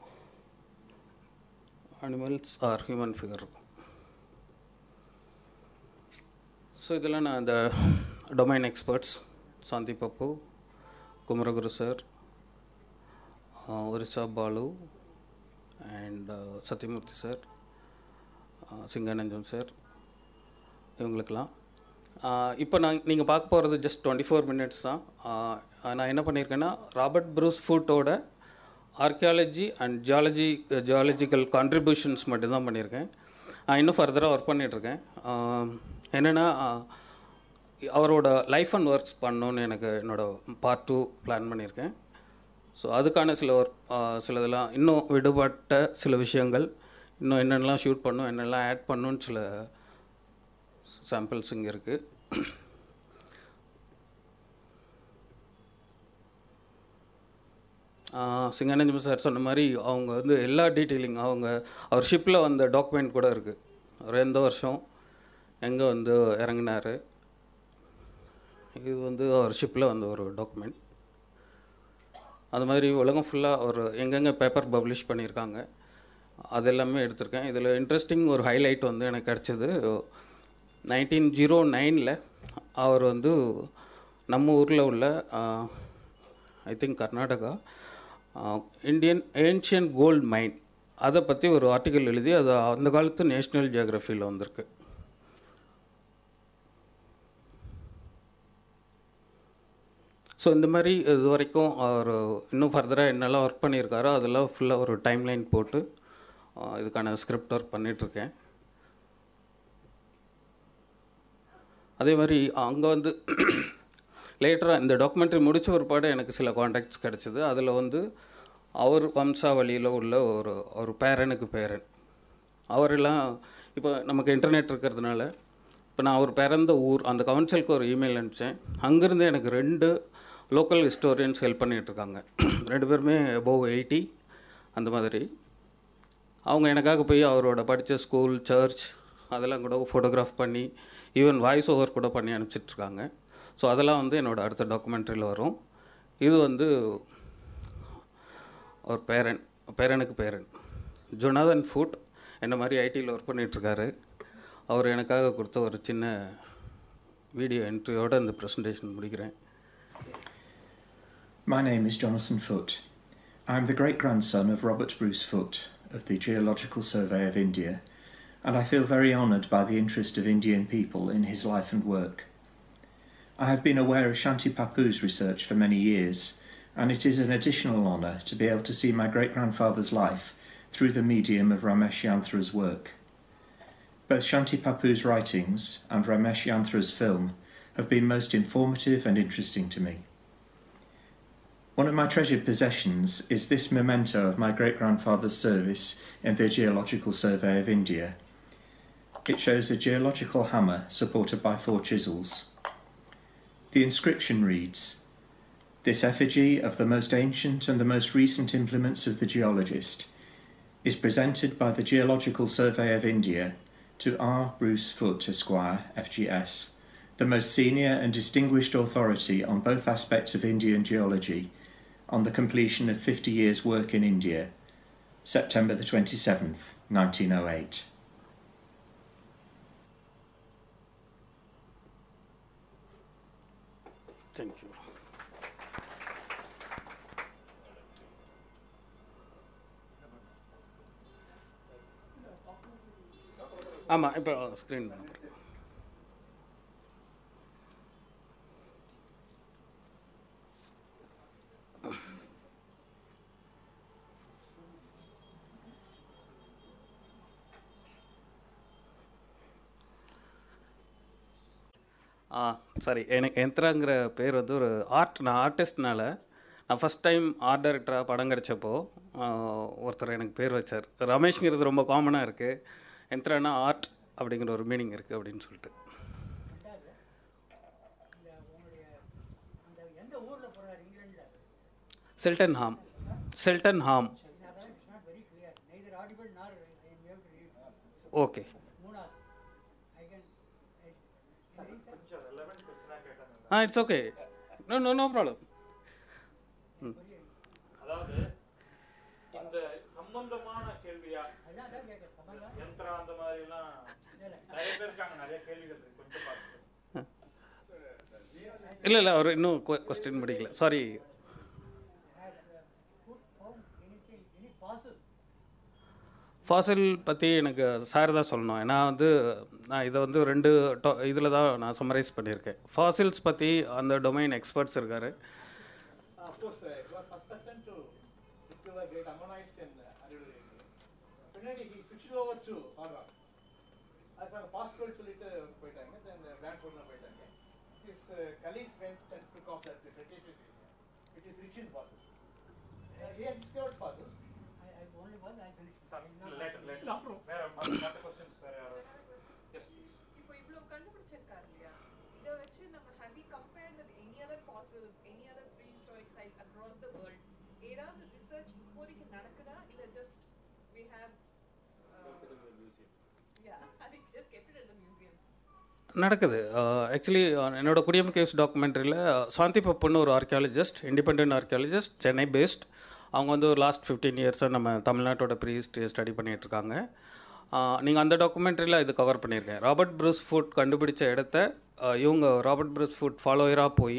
அனிமல்ஸ் ஆர் ஹியூமன் ஃபிகர் இருக்கும். ஸோ இதெல்லாம் நான் இந்த domain experts Shanthi Pappu, Kumaraguru sir, Orissa Balu and Sathyamoorthy sir, Singanandam sir, இவங்களுக்கெல்லாம் இப்போ நீங்கள் பார்க்க போகிறது ஜஸ்ட் 24 minutes தான். நான் என்ன பண்ணியிருக்கேன்னா ராபர்ட் ப்ரூஸ் ஃபுட்டோட ஆர்கியாலஜி அண்ட் ஜியாலஜிக்கல் கான்ட்ரிபியூஷன்ஸ் மட்டும்தான் பண்ணியிருக்கேன். இன்னும் ஃபர்தராக ஒர்க் பண்ணிகிட்ருக்கேன். என்னென்னா அவரோட லைஃப் அண்ட் ஒர்க்ஸ் பண்ணணுன்னு எனக்கு என்னோடய பார்ட் 2 பிளான் பண்ணியிருக்கேன். ஸோ அதுக்கான சிலதெல்லாம் இன்னும் விடுபட்ட சில விஷயங்கள், இன்னும் என்னென்னலாம் ஷூட் பண்ணணும், என்னெல்லாம் ஆட் பண்ணணுன்னு சில சாம்பிள்ஸ் இங்கே இருக்குது. சிங்கானந்தம் சார் சொன்ன மாதிரி அவங்க வந்து எல்லா டீட்டெயிலிங் அவர் ஷிப்பில் வந்த டாக்குமெண்ட் கூட இருக்குது. அவர் எந்த வருஷம் எங்கே வந்து இறங்கினார், இது வந்து அவர் ஷிப்பில் வந்த ஒரு டாக்குமெண்ட். அது மாதிரி உலகம் ஃபுல்லாக அவர் எங்கெங்கே பேப்பர் பப்ளிஷ் பண்ணியிருக்காங்க அது எல்லாமே எடுத்திருக்கேன். இதில் இன்ட்ரெஸ்டிங் ஒரு ஹைலைட் வந்து எனக்கு கிடச்சிது. 1909 அவர் வந்து நம்ம ஊரில் உள்ள I think Karnataka Indian ancient gold mine அதை பற்றி ஒரு ஆர்டிக்கல் எழுதி அது அந்த காலத்து நேஷ்னல் ஜியோகிராஃபியில் வந்திருக்கு. ஸோ இந்த மாதிரி இது வரைக்கும் அவர் இன்னும் ஃபர்தராக என்னெல்லாம் ஒர்க் பண்ணியிருக்காரோ அதெல்லாம் ஃபுல்லாக ஒரு டைம்லைன் போட்டு இதுக்கான ஸ்கிரிப்ட் ஒர்க் பண்ணிகிட்ருக்கேன். அதே மாதிரி அங்கே வந்து லேட்டராக இந்த டாக்குமெண்ட்ரி முடித்த ஒரு பாடம் எனக்கு சில காண்டாக்ட்ஸ் கிடச்சிது. அதில் வந்து அவர் வம்சாவளியில் உள்ள ஒரு பேரனுக்கு பேரன் அவரெல்லாம் இப்போ நமக்கு இன்டர்நெட் இருக்கிறதுனால இப்போ நான் அவர் பிறந்த ஊர் அந்த கவுன்சிலுக்கு ஒரு இமெயில் அனுப்பிச்சேன். அங்கேருந்து எனக்கு 2 லோக்கல் ஹிஸ்டோரியன்ஸ் ஹெல்ப் பண்ணிகிட்ருக்காங்க. 2 பேருமே அபோவ் 80 அந்த மாதிரி. அவங்க எனக்காக போய் அவரோட படித்த ஸ்கூல், சர்ச் அதெல்லாம் கூட ஃபோட்டோகிராஃப் பண்ணி ஈவன் வாய்ஸ் ஓவர் கூட பண்ணி அனுப்பிச்சிட்ருக்காங்க. ஸோ அதெல்லாம் வந்து என்னோடய அடுத்த டாக்குமெண்ட்ரியில் வரும். இது வந்து ஒரு பேரனுக்கு பேரன் ஜொனாதன் ஃபுட் என்ன மாதிரி ஐடியில் ஒர்க் பண்ணிகிட்ருக்காரு. அவர் எனக்காக கொடுத்த ஒரு சின்ன வீடியோ என்ட்ரியோடு இந்த ப்ரெசன்டேஷன் முடிக்கிறேன். My name is Jonathan Foote. I am the great-grandson of Robert Bruce Foote of the Geological Survey of India, and I feel very honoured by the interest of Indian people in his life and work. I have been aware of Shanti Papu's research for many years, and it is an additional honour to be able to see my great-grandfather's life through the medium of Ramesh Yantra's work. Both Shanti Papu's writings and Ramesh Yantra's film have been most informative and interesting to me. One of my treasured possessions is this memento of my great-grandfather's service in the Geological Survey of India. It shows a geological hammer supported by 4 chisels. The inscription reads, "This effigy of the most ancient and the most recent implements of the geologist is presented by the Geological Survey of India to R. Bruce Foote, Esquire, FGS, the most senior and distinguished authority on both aspects of Indian geology, on the completion of 50 years' work in India, September the 27th, 1908. Thank you. ஆமாம் இப்போ screen பண்ண போகிறேன். Sorry, எனக்கு எந்த்ராங்கிற பேர் வந்து ஒரு நான் ஆர்டிஸ்ட்னால நான் ஃபஸ்ட் டைம் ஆர்ட் டைரக்டராக படம் கிடச்சப்போ ஒருத்தர் எனக்கு பேர் வச்சார். ரமேஷ்ங்கிறது ரொம்ப காமனாக இருக்குது, எந்த்ரானா ஆர்ட் அப்படிங்கிற ஒரு மீனிங் இருக்குது அப்படின்னு சொல்லிட்டு. Seldon hmm. Okay. It's okay, no problem. அதாவது இந்த சம்பந்தமான கேள்வியா யந்திரா அந்த மாதிரி எல்லாம் நிறைய பேர் இருக்காங்க, நிறைய கேள்விகள் இருக்கு, கொஞ்சம் பார்த்து. இல்லை அவர் இன்னும் கொஸ்டின் முடிக்கல, சாரி. ஃபாசில் பற்றி எனக்கு சார் தான் சொல்லணும். ஏன்னா நான் இதை 2 இதில் தான் நான் சம்மரைஸ் பண்ணியிருக்கேன். ஃபாசில்ஸ் பற்றி அந்த டொமைன் எக்ஸ்பர்ட்ஸ் இருக்கார். நடக்குது. ஆக்சுவலி என்னோட குடியம் கேவ்ஸ் டாக்குமெண்ட்ரியில் சாந்தி பப்புன்னு ஒரு archaeologist, independent archaeologist, Chennai based. அவங்க லாஸ்ட் 15 இயர்ஸாக நம்ம தமிழ்நாட்டோட ப்ரீஹிஸ்டரியை ஸ்டடி பண்ணிகிட்ருக்காங்க. நீங்கள் அந்த டாக்குமெண்ட்ரியில் இது கவர் பண்ணியிருக்கேன். ராபர்ட் ப்ரூஸ் ஃபுட் கண்டுபிடிச்ச இடத்த இவங்க ராபர்ட் ப்ரூஸ் ஃபுட் ஃபாலோயராக போய்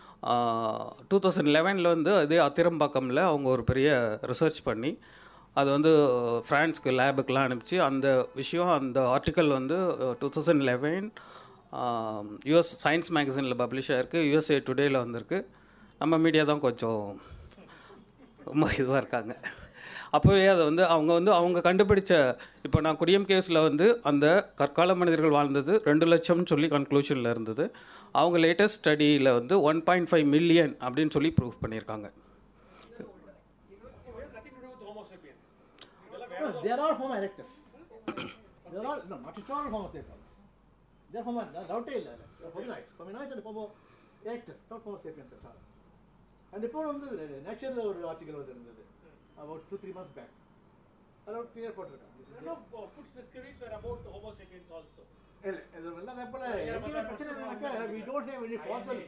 2011 அதே அத்திரம்பாக்கமில் அவங்க ஒரு பெரிய ரிசர்ச் பண்ணி அது ஃப்ரான்ஸ்க்கு லேபுக்கெலாம் அனுப்பிச்சு அந்த விஷயம், அந்த ஆர்டிக்கல் 2011 யூஎஸ் சயின்ஸ் மேகசினில் பப்ளிஷ் ஆகிருக்கு, யூஎஸ்ஏ டுடேயில் வந்திருக்கு. நம்ம மீடியா தான் கொஞ்சம் ரொம்ப இதுவாக இருக்காங்க. அப்போவே அதை அவங்க கண்டுபிடிச்ச, இப்போ நான் குடியம் கேஸில் அந்த கற்கால மனிதர்கள் வாழ்ந்தது 2 லட்சம்னு சொல்லி கன்க்ளூஷனில் இருந்தது. அவங்க லேட்டஸ்ட் ஸ்டடியில் 1.5 மில்லியன் அப்படின்னு சொல்லி ப்ரூவ் பண்ணியிருக்காங்க. They are all Homo erectus. They are all, no, not at all Homo sapiens. They are Homo, doubt illa. They are hominoids. Hominoids and Homo erectus, not Homo sapiens at all. And இப்போ நேச்சரில் ஒரு article இருந்தது about 2-3 months back. அதாவது clear போட்டிருக்காங்க. No, Foote's discoveries were about Homo sapiens also. இல்லை, இது எல்லாம் அதே போல என்ன பிரச்சனை என்னன்னாக்கா we don't have any fossil.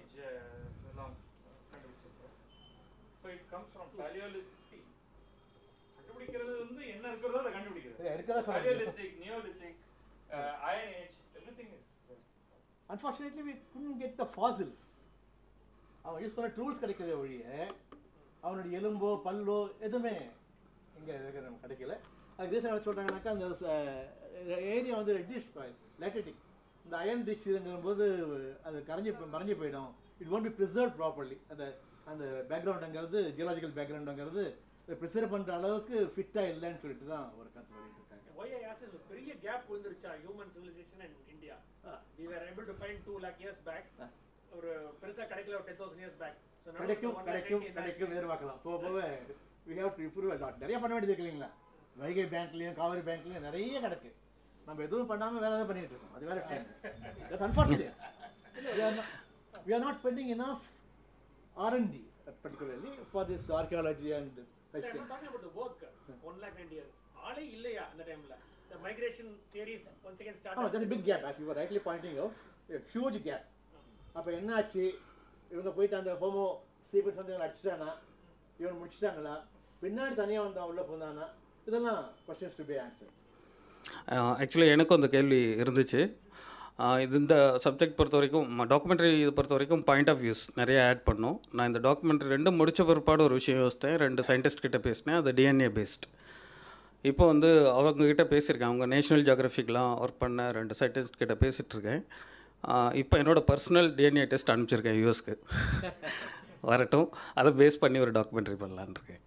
So it comes from Paleolithic. கண்டுபிடிக்கிறது என்ன இருக்கிறதோ அதை கண்டுபிடிக்கிறது. Paleolithic, Neolithic, Iron Age, everything is there. Unfortunately, we couldn't get the fossils. அவன் யூஸ் பண்ண டூல்ஸ் கிடைக்கிறத ஒழிய அவனுடைய எலும்போ பல்லோ எதுவுமே இங்கே நம்ம கிடைக்கல. அதுக்கு ரீசன் என்ன சொல்கிறாங்கனாக்கா அந்த ஏரியா ரெட்டிஷ் சாயில், லேட்டடிக். இந்த அயன் டிஷ்ங்கும்போது அது மறைஞ்சு போயிடும். It won't be preserve properly. அந்த பேக்ரவுண்டுங்கிறது ஜியாலஜிக்கல் பேக்ரவுண்டுங்கிறது ப்ரிசர்வ் பண்ணுற அளவுக்கு ஃபிட்டாக இல்லைன்னு சொல்லிட்டு தான் ஒரு கருத்து பண்ணிட்டு இருக்காங்க. ஒரு பெரிய கேப் வந்துருச்சா human civilisation in India? We were able to find 2 lakh years back. ஒரு பெருசா கிடைக்கல, 10,000 years back. கிடைக்கும் எதிர்பார்க்கலாம். போக போக we have to improve a lot. நிறைய பண்ண வேண்டியது இருக்கு இல்லைங்களா? வைகை பேங்க்லையும் காவிரி பேங்க்லையும் நிறைய கிடக்கு. நம்ம எதுவும் பண்ணாமல் வேலை தான் பண்ணிட்டு இருக்கோம். அது வேற time. That's unfortunate. We are not spending enough R&D particularly for this archaeology and I'm talking about the work. 1,90,000 years. ஆளே இல்லையா அந்த டைம்ல? The migration theories once again started. Oh, there's a big gap, as you were rightly pointing out. A huge gap. அப்போ என்ன ஆச்சு? இவங்க போயிட்டு அந்த ஹோமோ சீபன்ஸ் வந்து அடிச்சிட்டானா, இவங்க முடிச்சிட்டாங்களா, பின்னாடி தனியாக வந்தா உள்ள போனானா, இதெல்லாம் questions to be answered. Actually எனக்கும் அந்த கேள்வி இருந்துச்சு. இது இந்த சப்ஜெக்ட் பொறுத்த வரைக்கும் டாக்குமெண்ட்ரி இது பொறுத்த வரைக்கும் பாயிண்ட் ஆஃப் வியூஸ் நிறைய ஆட் பண்ணோம். நான் இந்த டாக்குமெண்ட்ரி ரெண்டும் முடித்த பிற்பாடு ஒரு விஷயம் யோசித்தேன். 2 சயின்டிஸ்ட் கிட்ட பேசினேன். அது டிஎன்ஏ பேஸ்ட். இப்போ வந்து அவங்கக்கிட்ட பேசியிருக்கேன். அவங்க நேஷ்னல் ஜியோகிராஃபிக்கெலாம் ஒர்க் பண்ண 2 சயின்டிஸ்ட் கிட்ட பேசிகிட்ருக்கேன். இப்போ என்னோடய பர்சனல் டிஎன்ஏ டெஸ்ட் அனுப்பிச்சிருக்கேன் யூஎஸ்க்கு. வரட்டும், அதை பேஸ் பண்ணி ஒரு டாக்குமெண்ட்ரி பண்ணலான்னு இருக்கேன்.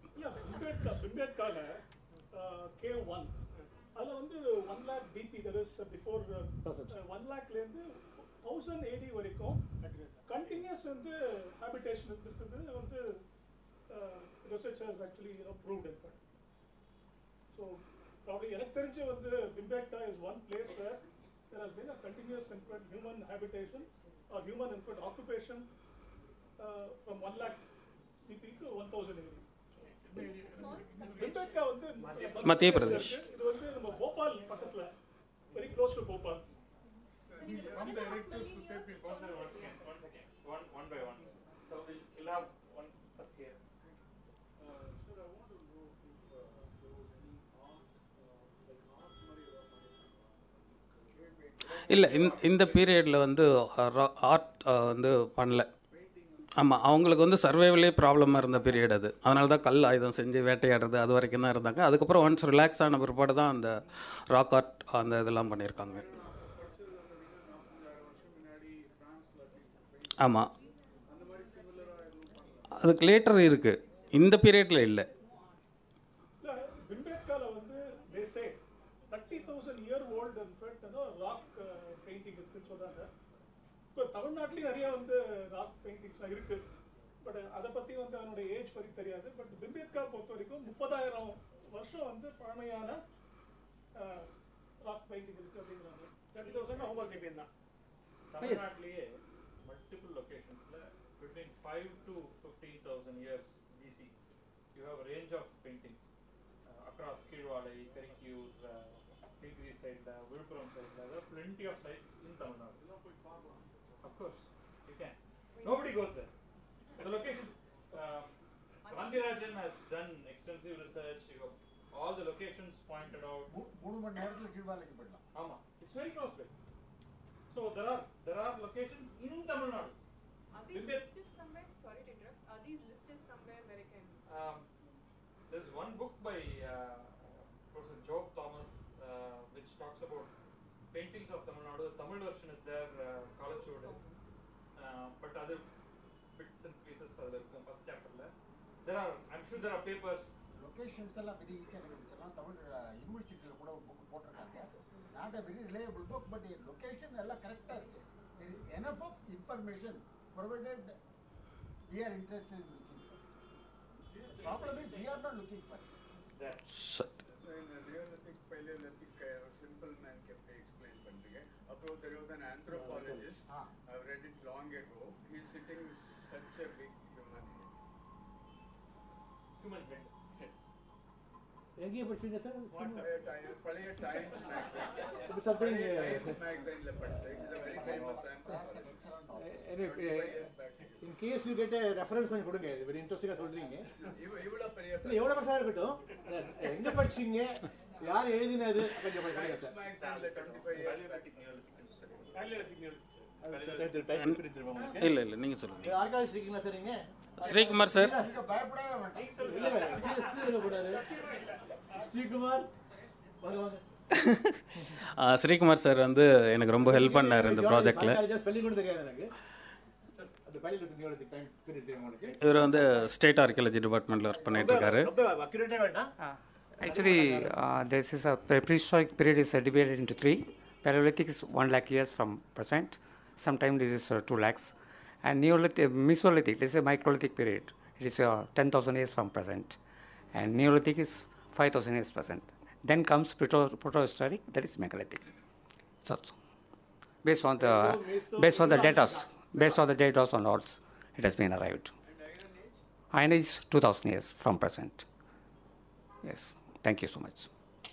அதில் வந்து 1 lakh BC, that is before 1 lakhலேருந்து 1000 AD வரைக்கும் கண்டினியூஸ் வந்து ஹேபிடேஷன் இருந்தது வந்து researchers actually proved in fact. So probably எனக்கு தெரிஞ்ச வந்து Bhimbetka is one place where there has been a continuous infant human habitation or human infant occupation from 1 lakh BC to 1000 AD. Bhimbetka வந்து மத்திய பிரதேஷ். இது வந்து நம்ம போபால் பக்கத்துல, very close to Bhopal. From the erectus to sapiens. One second. One by one. So we'll have one first here. Sir, I want to know if there was any art, like art இல்லை இந்த பீரியடில் வந்து art வந்து பண்ணல. ஆமாம், அவங்களுக்கு வந்து சர்வைவலே ப்ராப்ளமாக இருந்த பீரியட் அது. அதனால தான் கல் ஆயுதம் செஞ்சு வேட்டையாடுறது அது வரைக்கும் தான் இருந்தாங்க. அதுக்கப்புறம் ஒன்ஸ் ரிலாக்ஸ் ஆன பிற்பாடு தான் அந்த ராக் ஆர்ட் அந்த இதெல்லாம் பண்ணியிருக்காங்க. ஆமாம், அதுக்கு லேட்டர் இருக்குது, இந்த பீரியடில் இல்லை. பிம்பேட்கால வந்து they say 30,000 year old rock painting இருக்குன்னு சொல்றாங்க. இப்போ தமிழ்நாட்டிலையும் நிறைய வந்து ராக் பெயிண்டிங்ஸ்லாம் இருக்கு. பட் அதை பற்றி வந்து அதனுடைய ஏஜ் பற்றி தெரியாது. பட் பிம்பேட்கா பொறுத்த வரைக்கும் 30,000 வருஷம் வந்து பழமையான ராக் பெயிண்டிங் இருக்கு அப்படிங்கிறாங்க. 30,000 ஹோமோ சேப்பியன் தான். தமிழ்நாட்டிலேயே மல்டிபிள் லொகேஷன்ஸ்ல between 5 to 15,000 years BC you have a range of paintings across Kirvalai, Perikiyur, Tigri side, Vilpuram side. There are plenty of sites in Tamil Nadu. Of course, you can. Nobody goes there. The locations, Randirajan has done extensive research. You know, all the locations pointed out. 3 மணி நேரத்துல கீழ்வாலைக்கு போயிடலாம். Ama, it's very close by. So there are locations in Tamil Nadu. Are these listed somewhere? Sorry to interrupt. Are these listed somewhere where I can? There's one book by Professor Job Thomas which talks about paintings of Tamil Nadu. The Tamil version is there, Kalachudu. But other bits and pieces are the first chapter. There are, I'm sure there are papers. Locations எல்லாம் very ஈஸியாக கண்டுபிடிச்சிடலாம். தமிழ் யூனிவர்சிட்டியில் கூட ஒரு book போட்டிருக்காங்க. Not a very reliable book, but location எல்லாம் கரெக்டாக இருக்குது. There is enough of information provided we are interested in looking for. Problem is we are not looking for it. So in Neolithic, Paleolithic, simple man kept explain பண்றீங்க. Appo there was an anthropologist, I've read it long ago. He is sitting with such a big human head. எங்கேயே படிச்சீங்க sir? பழைய Times மேகசைன்ல படிச்சேன். Is a very famous anthropologist. In case you get a reference பண்ணி கொடுங்க. Very இன்ட்ரஸ்டிங்கா சொல்றீங்க. இவ்வளவு பெரிய எவ்வளவு வருஷம் இருக்கட்டும். எங்க படிச்சீங்க? யார் எழுதினது? கொஞ்சம் சொல்லுங்க சார். மேகசைன்ல 25 years back. இல்லை இல்லை நீங்கள் சொல்லுங்கள். ஆர்காலஜிஸ்ட் இருக்கீங்களா சார் நீங்க? ஸ்ரீகுமார் சார். நீங்க பயப்படவே வேண்டாம். ஸ்ரீகுமார் வாங்க வாங்க. ஸ்ரீகுமார் சார் வந்து எனக்கு ரொம்ப ஹெல்ப் பண்ணார் இந்த ப்ராஜெக்டில். ஸ்பெல்லிங் கூட தெரியாது எனக்கு. அந்த பைலட் நியூலஜிக் டைம் பீரியட் தெரியுமா உங்களுக்கு? இவர் வந்து ஸ்டேட் ஆர்கியாலஜி டிபார்ட்மெண்ட்டில் ஒர்க் பண்ணிட்டு இருக்காரு. ரொம்ப அக்யூரேட்டா வேண்டாம். Actually, this is a prehistoric period is divided into 3. Paleolithic is 1 lakh years from present. Sometimes this is 2 lakhs. And Neolithic, Mesolithic, this is a microlithic period. It is 10,000 years from present. And Neolithic is 5,000 years present. Then comes protohistoric, that is megalithic. So, based on the data on odds, it has been arrived. Iron Age is 2,000 years from present. Yes, thank you so much.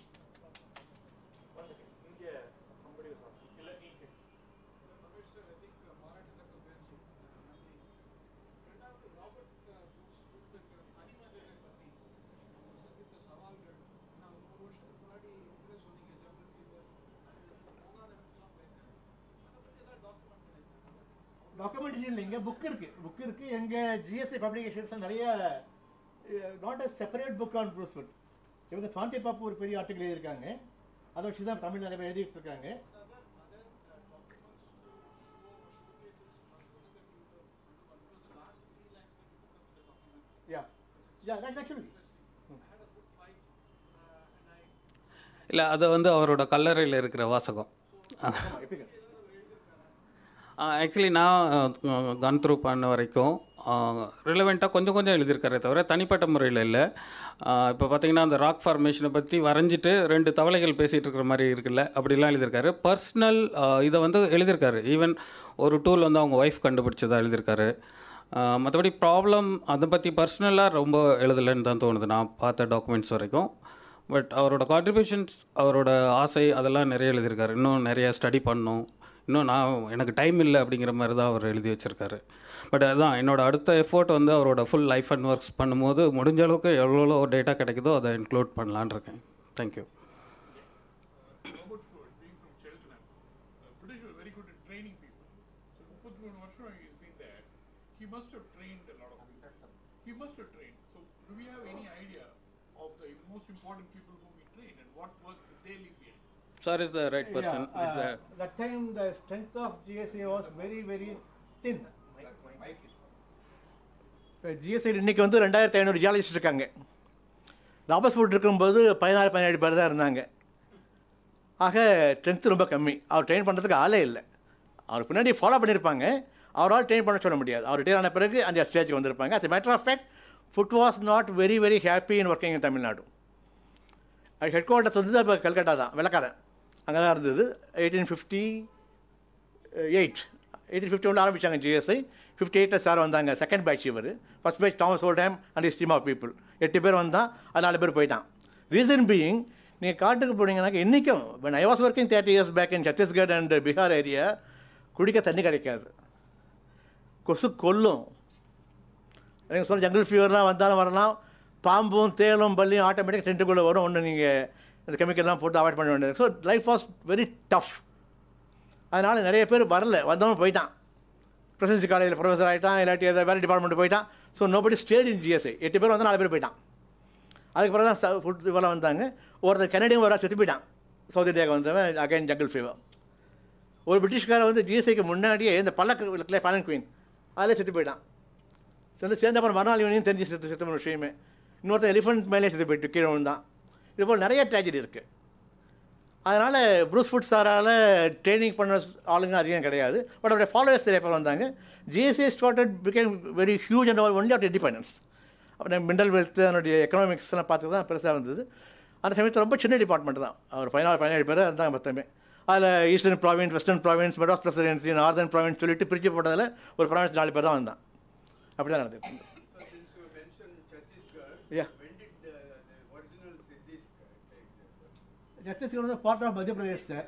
Documentation இல்லைங்க, book இருக்குது எங்கள் GSI பப்ளிகேஷன்ஸில் நிறைய, not a separate book on Bruce Foote. இவங்க சாந்தி பாப்பு ஒரு பெரிய article எழுதியிருக்காங்க, அதை வச்சு தான் தமிழ் நிறைய பேர் எழுதிட்டு இருக்காங்க. இல்லை, அது வந்து அவரோட கல்லறையில் இருக்கிற வாசகம். ஆக்சுவலி நான் கன் த்ரூ பண்ண வரைக்கும் ரிலவெண்ட்டாக கொஞ்சம் எழுதியிருக்காரே தவிர தனிப்பட்ட முறையில் இல்லை. இப்போ பார்த்தீங்கன்னா அந்த ராக் ஃபார்மேஷனை பற்றி வரைஞ்சிட்டு 2 தவளைகள் பேசிகிட்டு இருக்கிற மாதிரி இருக்குல்ல, அப்படிலாம் எழுதியிருக்காரு. பர்சனல் இதை வந்து எழுதியிருக்காரு. ஈவன் ஒரு டூல் வந்து அவங்க ஒய்ஃப் கண்டுபிடிச்சதாக எழுதியிருக்காரு. மற்றபடி ப்ராப்ளம் அதை பற்றி பர்சனலாக ரொம்ப எழுதலைன்னு தான் தோணுது நான் பார்த்த டாக்குமெண்ட்ஸ் வரைக்கும். பட் அவரோட கான்ட்ரிபியூஷன்ஸ், அவரோட ஆசை அதெல்லாம் நிறைய எழுதியிருக்காரு. இன்னும் நிறைய ஸ்டடி பண்ணணும், இன்னும் எனக்கு டைம் இல்லை அப்படிங்கிற மாதிரி தான் அவர் எழுதி வச்சுருக்காரு. பட் அதுதான் என்னோடய அடுத்த எஃபோர்ட் வந்து அவரோட ஃபுல் லைஃப் அண்ட் ஒர்க்ஸ் பண்ணும்போது முடிஞ்ச அளவுக்கு எவ்வளோ டேட்டா கிடைக்குதோ அதை இன்க்ளூட் பண்ணலான்னு இருக்கேன். Thank you. Sir is the right person. That time the strength of GSA was very, very thin. GSA இன்னைக்கு வந்து 2500 ஜியாலஜிஸ்ட் இருக்காங்க. ராபர்ட்ஸ் ஃபுட் இருக்கும்போது 16-17 பேர் தான் இருந்தாங்க. ஆக ஸ்ட்ரென்த் ரொம்ப கம்மி. அவர் ட்ரெயின் பண்ணுறதுக்கு ஆளே இல்லை. அவர் பின்னாடி ஃபாலோ பண்ணியிருப்பாங்க, அவரால் ட்ரெயின் பண்ண சொல்ல முடியாது. அவர் ரிட்டையர் ஆன பிறகு அந்த ஸ்டேஜுக்கு வந்திருப்பாங்க. As a matter of fact, Foote was not very very happy in working in Tamil Nadu. அது ஹெட் குவார்ட்டர்ஸ் வந்து இப்போ கல்கட்டா தான், வெள்ளக்காரன் அங்கே தான் இருந்தது. 1851 ஆரம்பித்தாங்க ஜிஎஸ்ஐ. 58 சார் வந்தாங்க, செகண்ட் பேட்ச். இவர் first batch Thomas Oldham and his team of people 8 பேர் வந்தான், அது 4 பேர் போயிட்டான். ரீசன் பீயிங், நீங்கள் காட்டுக்கு போனீங்கன்னாக்க இன்றைக்கும் when I was working 30 years back in Chhattisgarh and Bihar area, குடிக்க தண்ணி கிடைக்காது, கொசு கொல்லும். நீங்கள் சொல்ல ஜங்கிள் ஃபீவர்லாம் வந்தாலும் வரலாம், பாம்பும் தேலும் பள்ளியும் ஆட்டோமேட்டிக் டென்ட்டுக்குள்ளே வரும். ஒன்று நீங்கள் இந்த கெமிக்கல்லாம் போட்டு அவாய்ட் பண்ண வேண்டியது. So life was very tough. அதனால் நிறைய பேர் வரல, வந்தவன் போயிட்டான். பிரசிடென்சி காலேஜில் ப்ரொஃபஸர் ஆகிட்டான், இல்லாட்டி ஏதாவது வேறு டிபார்ட்மெண்ட் போயிட்டான். So nobody stayed in GSI. 8 பேர் வந்தால் 4 பேர் போயிட்டான். அதுக்கு பிறகு தான் ஃபுட் இவெல்லாம் வந்தாங்க. ஒருத்தர் கனடியன் வர செத்து போயிட்டான், சவுத் இந்தியாவுக்கு வந்தவன், அகைன் ஜங்கிள் ஃபீவர். ஒரு பிரிட்டிஷ்காரன் வந்து ஜிஎஸ்ஐக்கு முன்னாடியே இந்த பல்லக்கு பேலன் குயின் அதிலே செத்து போயிட்டான். சேர்ந்த அப்புறம் மறுநாள் யூனியன் தெரிஞ்சு செத்து விஷயமே. இன்னொருத்தர் எலிஃபென்ட் மேலே செத்து போயிட்டு கீழே விழுந்தான். இதுபோல் நிறைய ட்ராஜடி இருக்குது. அதனால் ப்ரூஸ் ஃபுட் சாரால் ட்ரைனிங் பண்ண ஆளுங்க அதிகம் கிடையாது. பட் அவருடைய ஃபாலோவர்ஸ் நிறைய பேர் வந்தாங்க. GSA started become very huge and only of independence. அப்புறம் மினரல் வெல்த், அதனுடைய எக்கனாமிக்ஸ்லாம் பார்த்து தான் பெருசாக வந்தது. அந்த சமயத்தில் ரொம்ப சின்ன டிபார்ட்மெண்ட் தான். அவர் 14-17 பேர் இருந்தாங்க மொத்தமே. அதில் eastern province, western province, Madras presidency, northern province சொல்லிட்டு பிரித்து போட்டதில் ஒரு ப்ராவின்ஸ் 4 பேர் தான் வந்தான். அப்படி தான் நடந்துட்டு இருந்தது. Chhattisgarh was part of Madhya Pradesh, sir.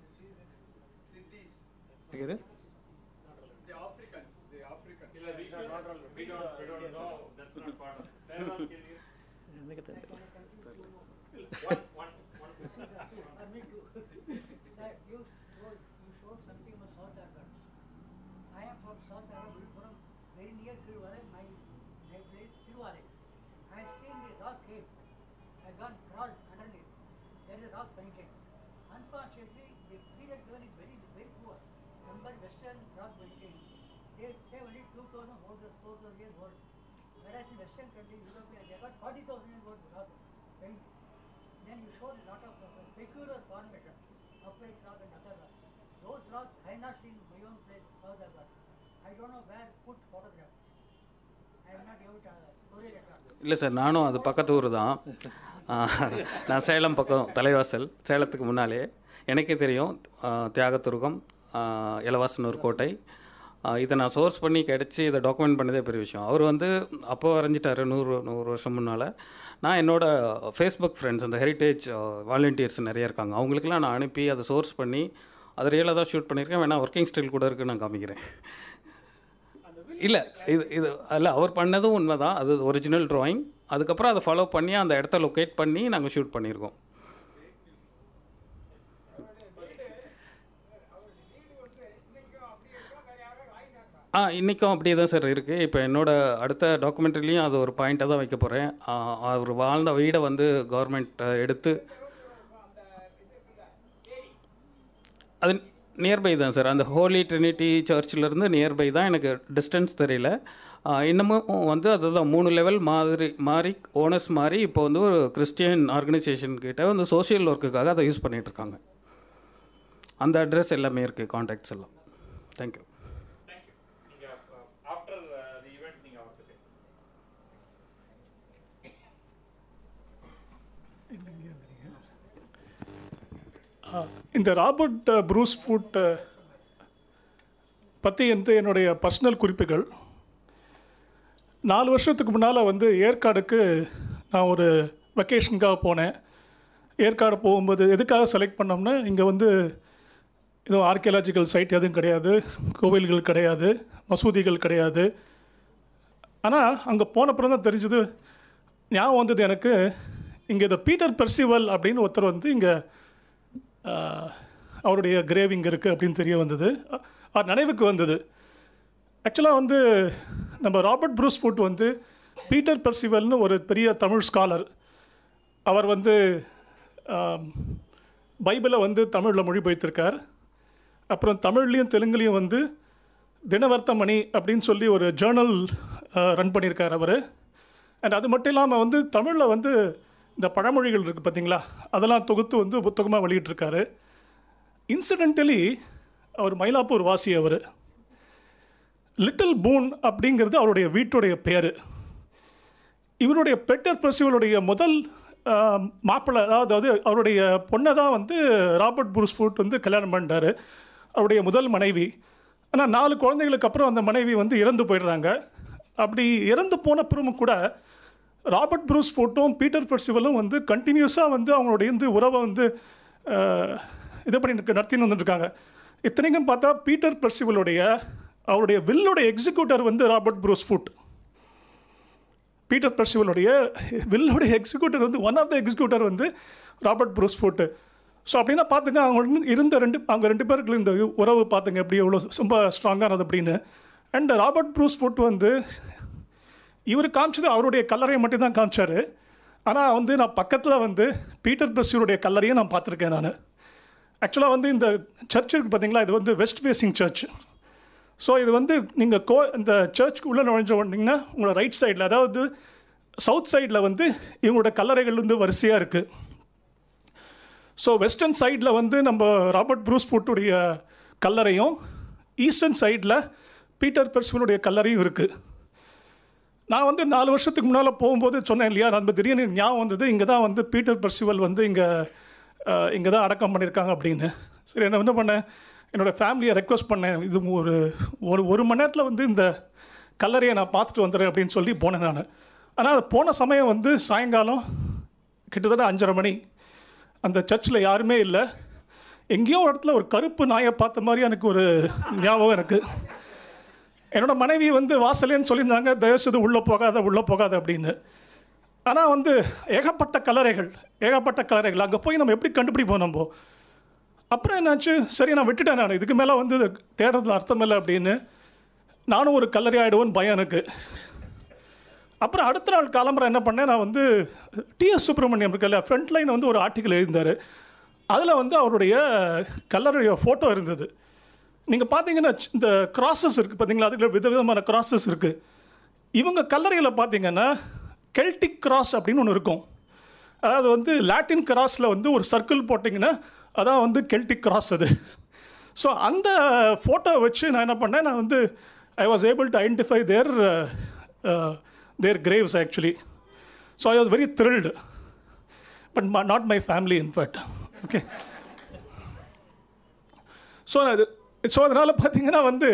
The African. We don't know. That's not part of it. One question. Sir, you showed something about South Africa. I am from South Africa, very near Kirwale, my place Sirwale. I have seen the rock cave. I gone crawled underneath. There is a rock painting. Unfortunately, the period given is very, very poor. Compared Western rock painting, they say only 2,000 old, 4,000 years old. Whereas in Western countries, European, they got 40,000 years old rock painting. Then you showed a lot of peculiar formation, upright rock and other rocks. Those rocks I have not seen in my own place, South Africa. I I don't know where foot photograph. I am not able to correlate. இல்லை sir, நானும் அது பக்கத்து ஊர் தான். நான் சேலம் பக்கம் தலைவாசல், சேலத்துக்கு முன்னாலே எனக்கே தெரியும் தியாகத்துருகம், இலவாசனூர் கோட்டை. இதை நான் சோர்ஸ் பண்ணி கிடச்சி இதை டாக்குமெண்ட் பண்ணதே பெரிய விஷயம். அவர் வந்து அப்போ வரைஞ்சிட்டாரு 100 வருஷம் முன்னால். நான் என்னோடய ஃபேஸ்புக் ஃப்ரெண்ட்ஸ், அந்த ஹெரிட்டேஜ் வாலண்டியர்ஸ் நிறைய இருக்காங்க, அவங்களுக்கெல்லாம் நான் அனுப்பி அதை சோர்ஸ் பண்ணி அதை ரியலாக தான் ஷூட் பண்ணியிருக்கேன். வேணா ஒர்க்கிங் ஸ்டைல் கூட இருக்குன்னு நான் காமிக்கிறேன். இல்லை, இது இல்லை, அவர் பண்ணதும் உண்மை தான், அது ஒரிஜினல் ட்ராயிங். அதுக்கப்புறம் அதை ஃபாலோ பண்ணி அந்த இடத்த லொக்கேட் பண்ணி நாங்கள் ஷூட் பண்ணியிருக்கோம். இன்றைக்கும் அப்படியே தான் சார் இருக்குது. இப்போ என்னோடய அடுத்த டாக்குமெண்ட்ரிலையும் அது ஒரு பாயிண்ட்டாக தான் வைக்க போகிறேன். அவர் வாழ்ந்த வீடை வந்து கவர்மெண்ட் எடுத்து, அது நியர்பை தான் சார், அந்த ஹோலி ட்ரினிட்டி சர்ச்சிலேருந்து நியர்பை தான். எனக்கு டிஸ்டன்ஸ் தெரியல. இன்னமும் வந்து அதுதான் 3 லெவல் மாறி ஓனர்ஸ் மாறி இப்போ வந்து ஒரு கிறிஸ்டியன் ஆர்கனைசேஷன் கிட்ட வந்து சோஷியல் ஒர்க்குக்காக அதை யூஸ் பண்ணிகிட்ருக்காங்க. அந்த அட்ரஸ் எல்லாமே இருக்குது, கான்டாக்ட்ஸ் எல்லாம். தேங்க்யூ. இந்த ராபர்ட் ப்ரூஸ் ஃபுட் பற்றி என்னுடைய பர்சனல் குறிப்புகள். 4 வருஷத்துக்கு முன்னால் வந்து ஏற்காடுக்கு நான் ஒரு வெக்கேஷனுக்காக போனேன். ஏற்காடு போகும்போது எதுக்காக செலக்ட் பண்ணோம்னா, இங்கே வந்து எதுவும் ஆர்கியாலஜிக்கல் சைட் எதுவும் கிடையாது, கோவில்கள் கிடையாது, மசூதிகள் கிடையாது. ஆனால் அங்கே போனப்புறம் தான் தெரிஞ்சது, ஞாபகம் வந்தது எனக்கு, இங்கே இந்த பீட்டர் பெர்சிவல் அப்படின்னு ஒருத்தர் வந்து இங்கே அவருடைய கிரேவிங் இருக்குது அப்படின்னு தெரிய வந்தது, அவர் நினைவுக்கு வந்தது. ஆக்சுவலாக வந்து நம்ம ராபர்ட் ப்ரூஸ் ஃபுட் வந்து பீட்டர் பெர்சிவல்னு ஒரு பெரிய தமிழ் ஸ்காலர். அவர் வந்து பைபிளை வந்து தமிழில் மொழிபெயர்த்திருக்கார். அப்புறம் தமிழ்லேயும் தெலுங்குலேயும் வந்து தினவர்த்தமணி அப்படின்னு சொல்லி ஒரு ஜேர்னல் ரன் பண்ணியிருக்கார் அவர். அண்ட் அது மட்டும் இல்லாமல் வந்து தமிழில் வந்து இந்த பழமொழிகள் இருக்குது பார்த்தீங்களா, அதெல்லாம் தொகுத்து வந்து புத்தகமாக வெளியிட்டிருக்காரு. இன்சிடென்டலி அவர் மயிலாப்பூர் வாசி. அவர் லிட்டில் பூன் அப்படிங்கிறது அவருடைய வீட்டுடைய பேர். இவருடைய பீட்டர் பெர்சிவலுடைய முதல் மாப்பிள்ளை, அதாவது அவருடைய பொண்ணை தான் வந்து ராபர்ட் ப்ரூஸ் ஃபுட் வந்து கல்யாணம் பண்ணிட்டார், அவருடைய முதல் மனைவி. ஆனால் 4 குழந்தைகளுக்கு அப்புறம் அந்த மனைவி வந்து இறந்து போயிடுறாங்க. அப்படி இறந்து போன அப்புறமும் கூட ராபர்ட் ப்ரூஸ் ஃபுட்டும் பீட்டர் பெர்சிவலும் வந்து கண்டினியூஸாக வந்து அவங்களுடைய இந்த உறவை வந்து இது பண்ணி நடத்தின்னு வந்துட்டுருக்காங்க. இத்தனைக்கும் பார்த்தா பீட்டர் பெர்சிவலுடைய அவருடைய வில்லுடைய எக்ஸிக்யூட்டர் வந்து ராபர்ட் ப்ரூஸ் ஃபுட். பீட்டர் பெர்சிவலுடைய வில்லுடைய எக்ஸிக்யூட்டர் வந்து ஒன் ஆஃப் த எக்ஸிக்யூட்டர் வந்து ராபர்ட் ப்ரூஸ் ஃபுட். ஸோ அப்படின்னா பார்த்துங்க, அவங்க இருந்த அவங்க 2 பேருக்கு இந்த உறவு பார்த்துங்க எப்படி எவ்வளோ ரொம்ப ஸ்ட்ராங்கானது அப்படின்னு. அண்ட் ராபர்ட் ப்ரூஸ் ஃபுட் வந்து இவர் காமிச்சது அவருடைய கல்லறையை மட்டும் தான் காமிச்சார். ஆனால் வந்து நான் பக்கத்தில் வந்து பீட்டர் பெர்சிவலுடைய கல்லறையும் நான் பார்த்துருக்கேன் நான். ஆக்சுவலாக வந்து இந்த சர்ச் இருக்குது பார்த்தீங்களா, இது வந்து வெஸ்ட் ஃபேஸிங் சர்ச். ஸோ இது வந்து நீங்கள் இந்த சர்ச்சுக்கு உள்ளே நுழைஞ்ச உடனீங்கன்னா உங்களோட ரைட் சைடில், அதாவது சவுத் சைடில் வந்து இவங்களோட கல்லறைகள் வந்து வரிசையாக இருக்குது. ஸோ வெஸ்டர்ன் சைடில் வந்து நம்ம ராபர்ட் ப்ரூஸ் ஃபுட்டுடைய கல்லறையும், ஈஸ்டர்ன் சைடில் பீட்டர் பெர்சிவலுடைய கல்லறையும் இருக்குது. நான் வந்து 4 வருஷத்துக்கு முன்னால் போகும்போது சொன்னேன் இல்லையா, நம்ம திடீர்னு ஞாபகம் வந்தது, இங்கே தான் வந்து பீட்டர் பெர்சிவல் வந்து இங்கே தான் அடக்கம் பண்ணியிருக்காங்க அப்படின்னு. சரி, என்ன பண்ணேன், என்னோடய ஃபேமிலியை ரெக்வஸ்ட் பண்ணேன், இது ஒரு மணி நேரத்தில் வந்து இந்த கல்லறையை நான் பார்த்துட்டு வந்துடுறேன் அப்படின்னு சொல்லி போனேன் நான். ஆனால் போன சமயம் வந்து சாயங்காலம் கிட்டத்தட்ட 5:30 மணி. அந்த சர்ச்சில் யாருமே இல்லை. எங்கேயோ ஒரு இடத்துல ஒரு கருப்பு நாயை பார்த்த மாதிரி எனக்கு ஒரு ஞாபகம் இருக்குது. என்னோட மனைவி வந்து வாசலேன்னு சொல்லியிருந்தாங்க, தயவுசெய்து உள்ளே போகாத அப்படின்னு. ஆனால் வந்து ஏகப்பட்ட கல்லறைகள். அங்கே போய் நம்ம எப்படி கண்டுபிடிப்போம் நம்ம? அப்புறம் என்னாச்சு, சரி நான் விட்டுட்டேன், நான் இதுக்கு மேலே வந்து தேடுறதுல அர்த்தம் இல்லை அப்படின்னு. நானும் ஒரு கல்லறை ஆகிடுவோன்னு பயம் எனக்கு. அப்புறம் அடுத்த நாள் காலம்பரை என்ன பண்ணேன், நான் வந்து டிஎஸ் சுப்ரமணியம் இருக்கல ஃப்ரண்ட் லைன் வந்து ஒரு ஆர்டிக்கல் எழுதியிருந்தார். அதில் வந்து அவருடைய கல்லறைய ஃபோட்டோ இருந்தது. நீங்கள் பார்த்தீங்கன்னா இந்த கிராஸஸ் இருக்குது பார்த்தீங்களா, அதுக்குள்ள விதவிதமான கிராஸஸ் இருக்குது. இவங்க கல்லறையில் பார்த்தீங்கன்னா கெல்டிக் கிராஸ் அப்படின்னு ஒன்று இருக்கும். அதாவது வந்து லாட்டின் கிராஸில் வந்து ஒரு சர்க்கிள் போட்டிங்கன்னா அதான் வந்து கெல்டிக் கிராஸ் அது. ஸோ அந்த ஃபோட்டோ வச்சு நான் என்ன பண்ணேன், நான் வந்து I was able to identify their graves actually. So I was very thrilled, but not my family in fact. Okay. So அதனால் பார்த்தீங்கன்னா வந்து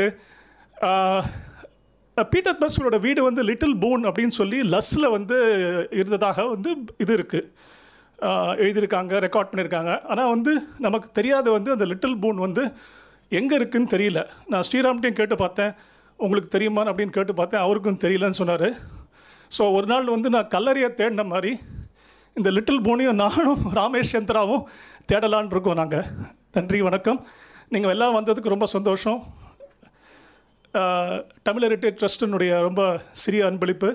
பீட்டர் பர்சலோட வீடு வந்து லிட்டில் பூன் அப்படின்னு சொல்லி லஸ்ஸில் வந்து இருந்ததாக வந்து இது இருக்குது, எழுதியிருக்காங்க, ரெக்கார்ட் பண்ணியிருக்காங்க. ஆனால் வந்து நமக்கு தெரியாத வந்து அந்த லிட்டில் பூன் வந்து எங்கே இருக்குதுன்னு தெரியல. நான் ஸ்ரீராம்கிட்டையும் கேட்டு பார்த்தேன், உங்களுக்கு தெரியுமான்னு அப்படின்னு கேட்டு பார்த்தேன், அவருக்கும் தெரியலன்னு சொன்னார். ஸோ ஒரு நாள் வந்து நான் கல்லறையை தேடின மாதிரி இந்த லிட்டில் பூனையும் நானும் ராமேஷ் சந்திராவும் தேடலான் இருக்கோம் நாங்கள். நன்றி, வணக்கம். நீங்கள் எல்லாம் வந்ததுக்கு ரொம்ப சந்தோஷம். தமிழ் ஹெரிட்டேஜ் ட்ரஸ்டினுடைய ரொம்ப சிறிய அன்பளிப்பு.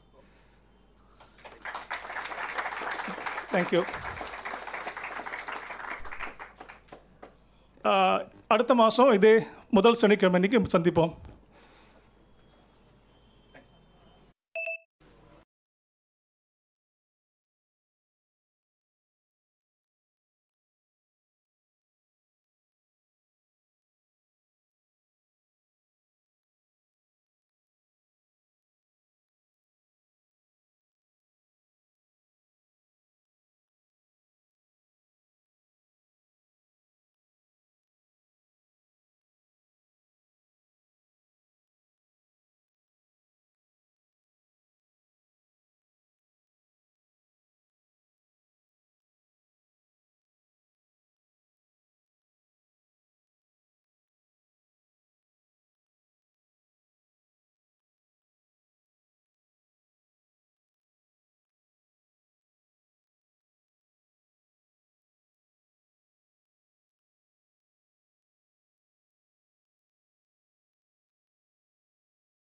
தேங்க்யூ. அடுத்த மாதம் இதே முதல் சனிக்கிழமை அன்றைக்கி சந்திப்போம்.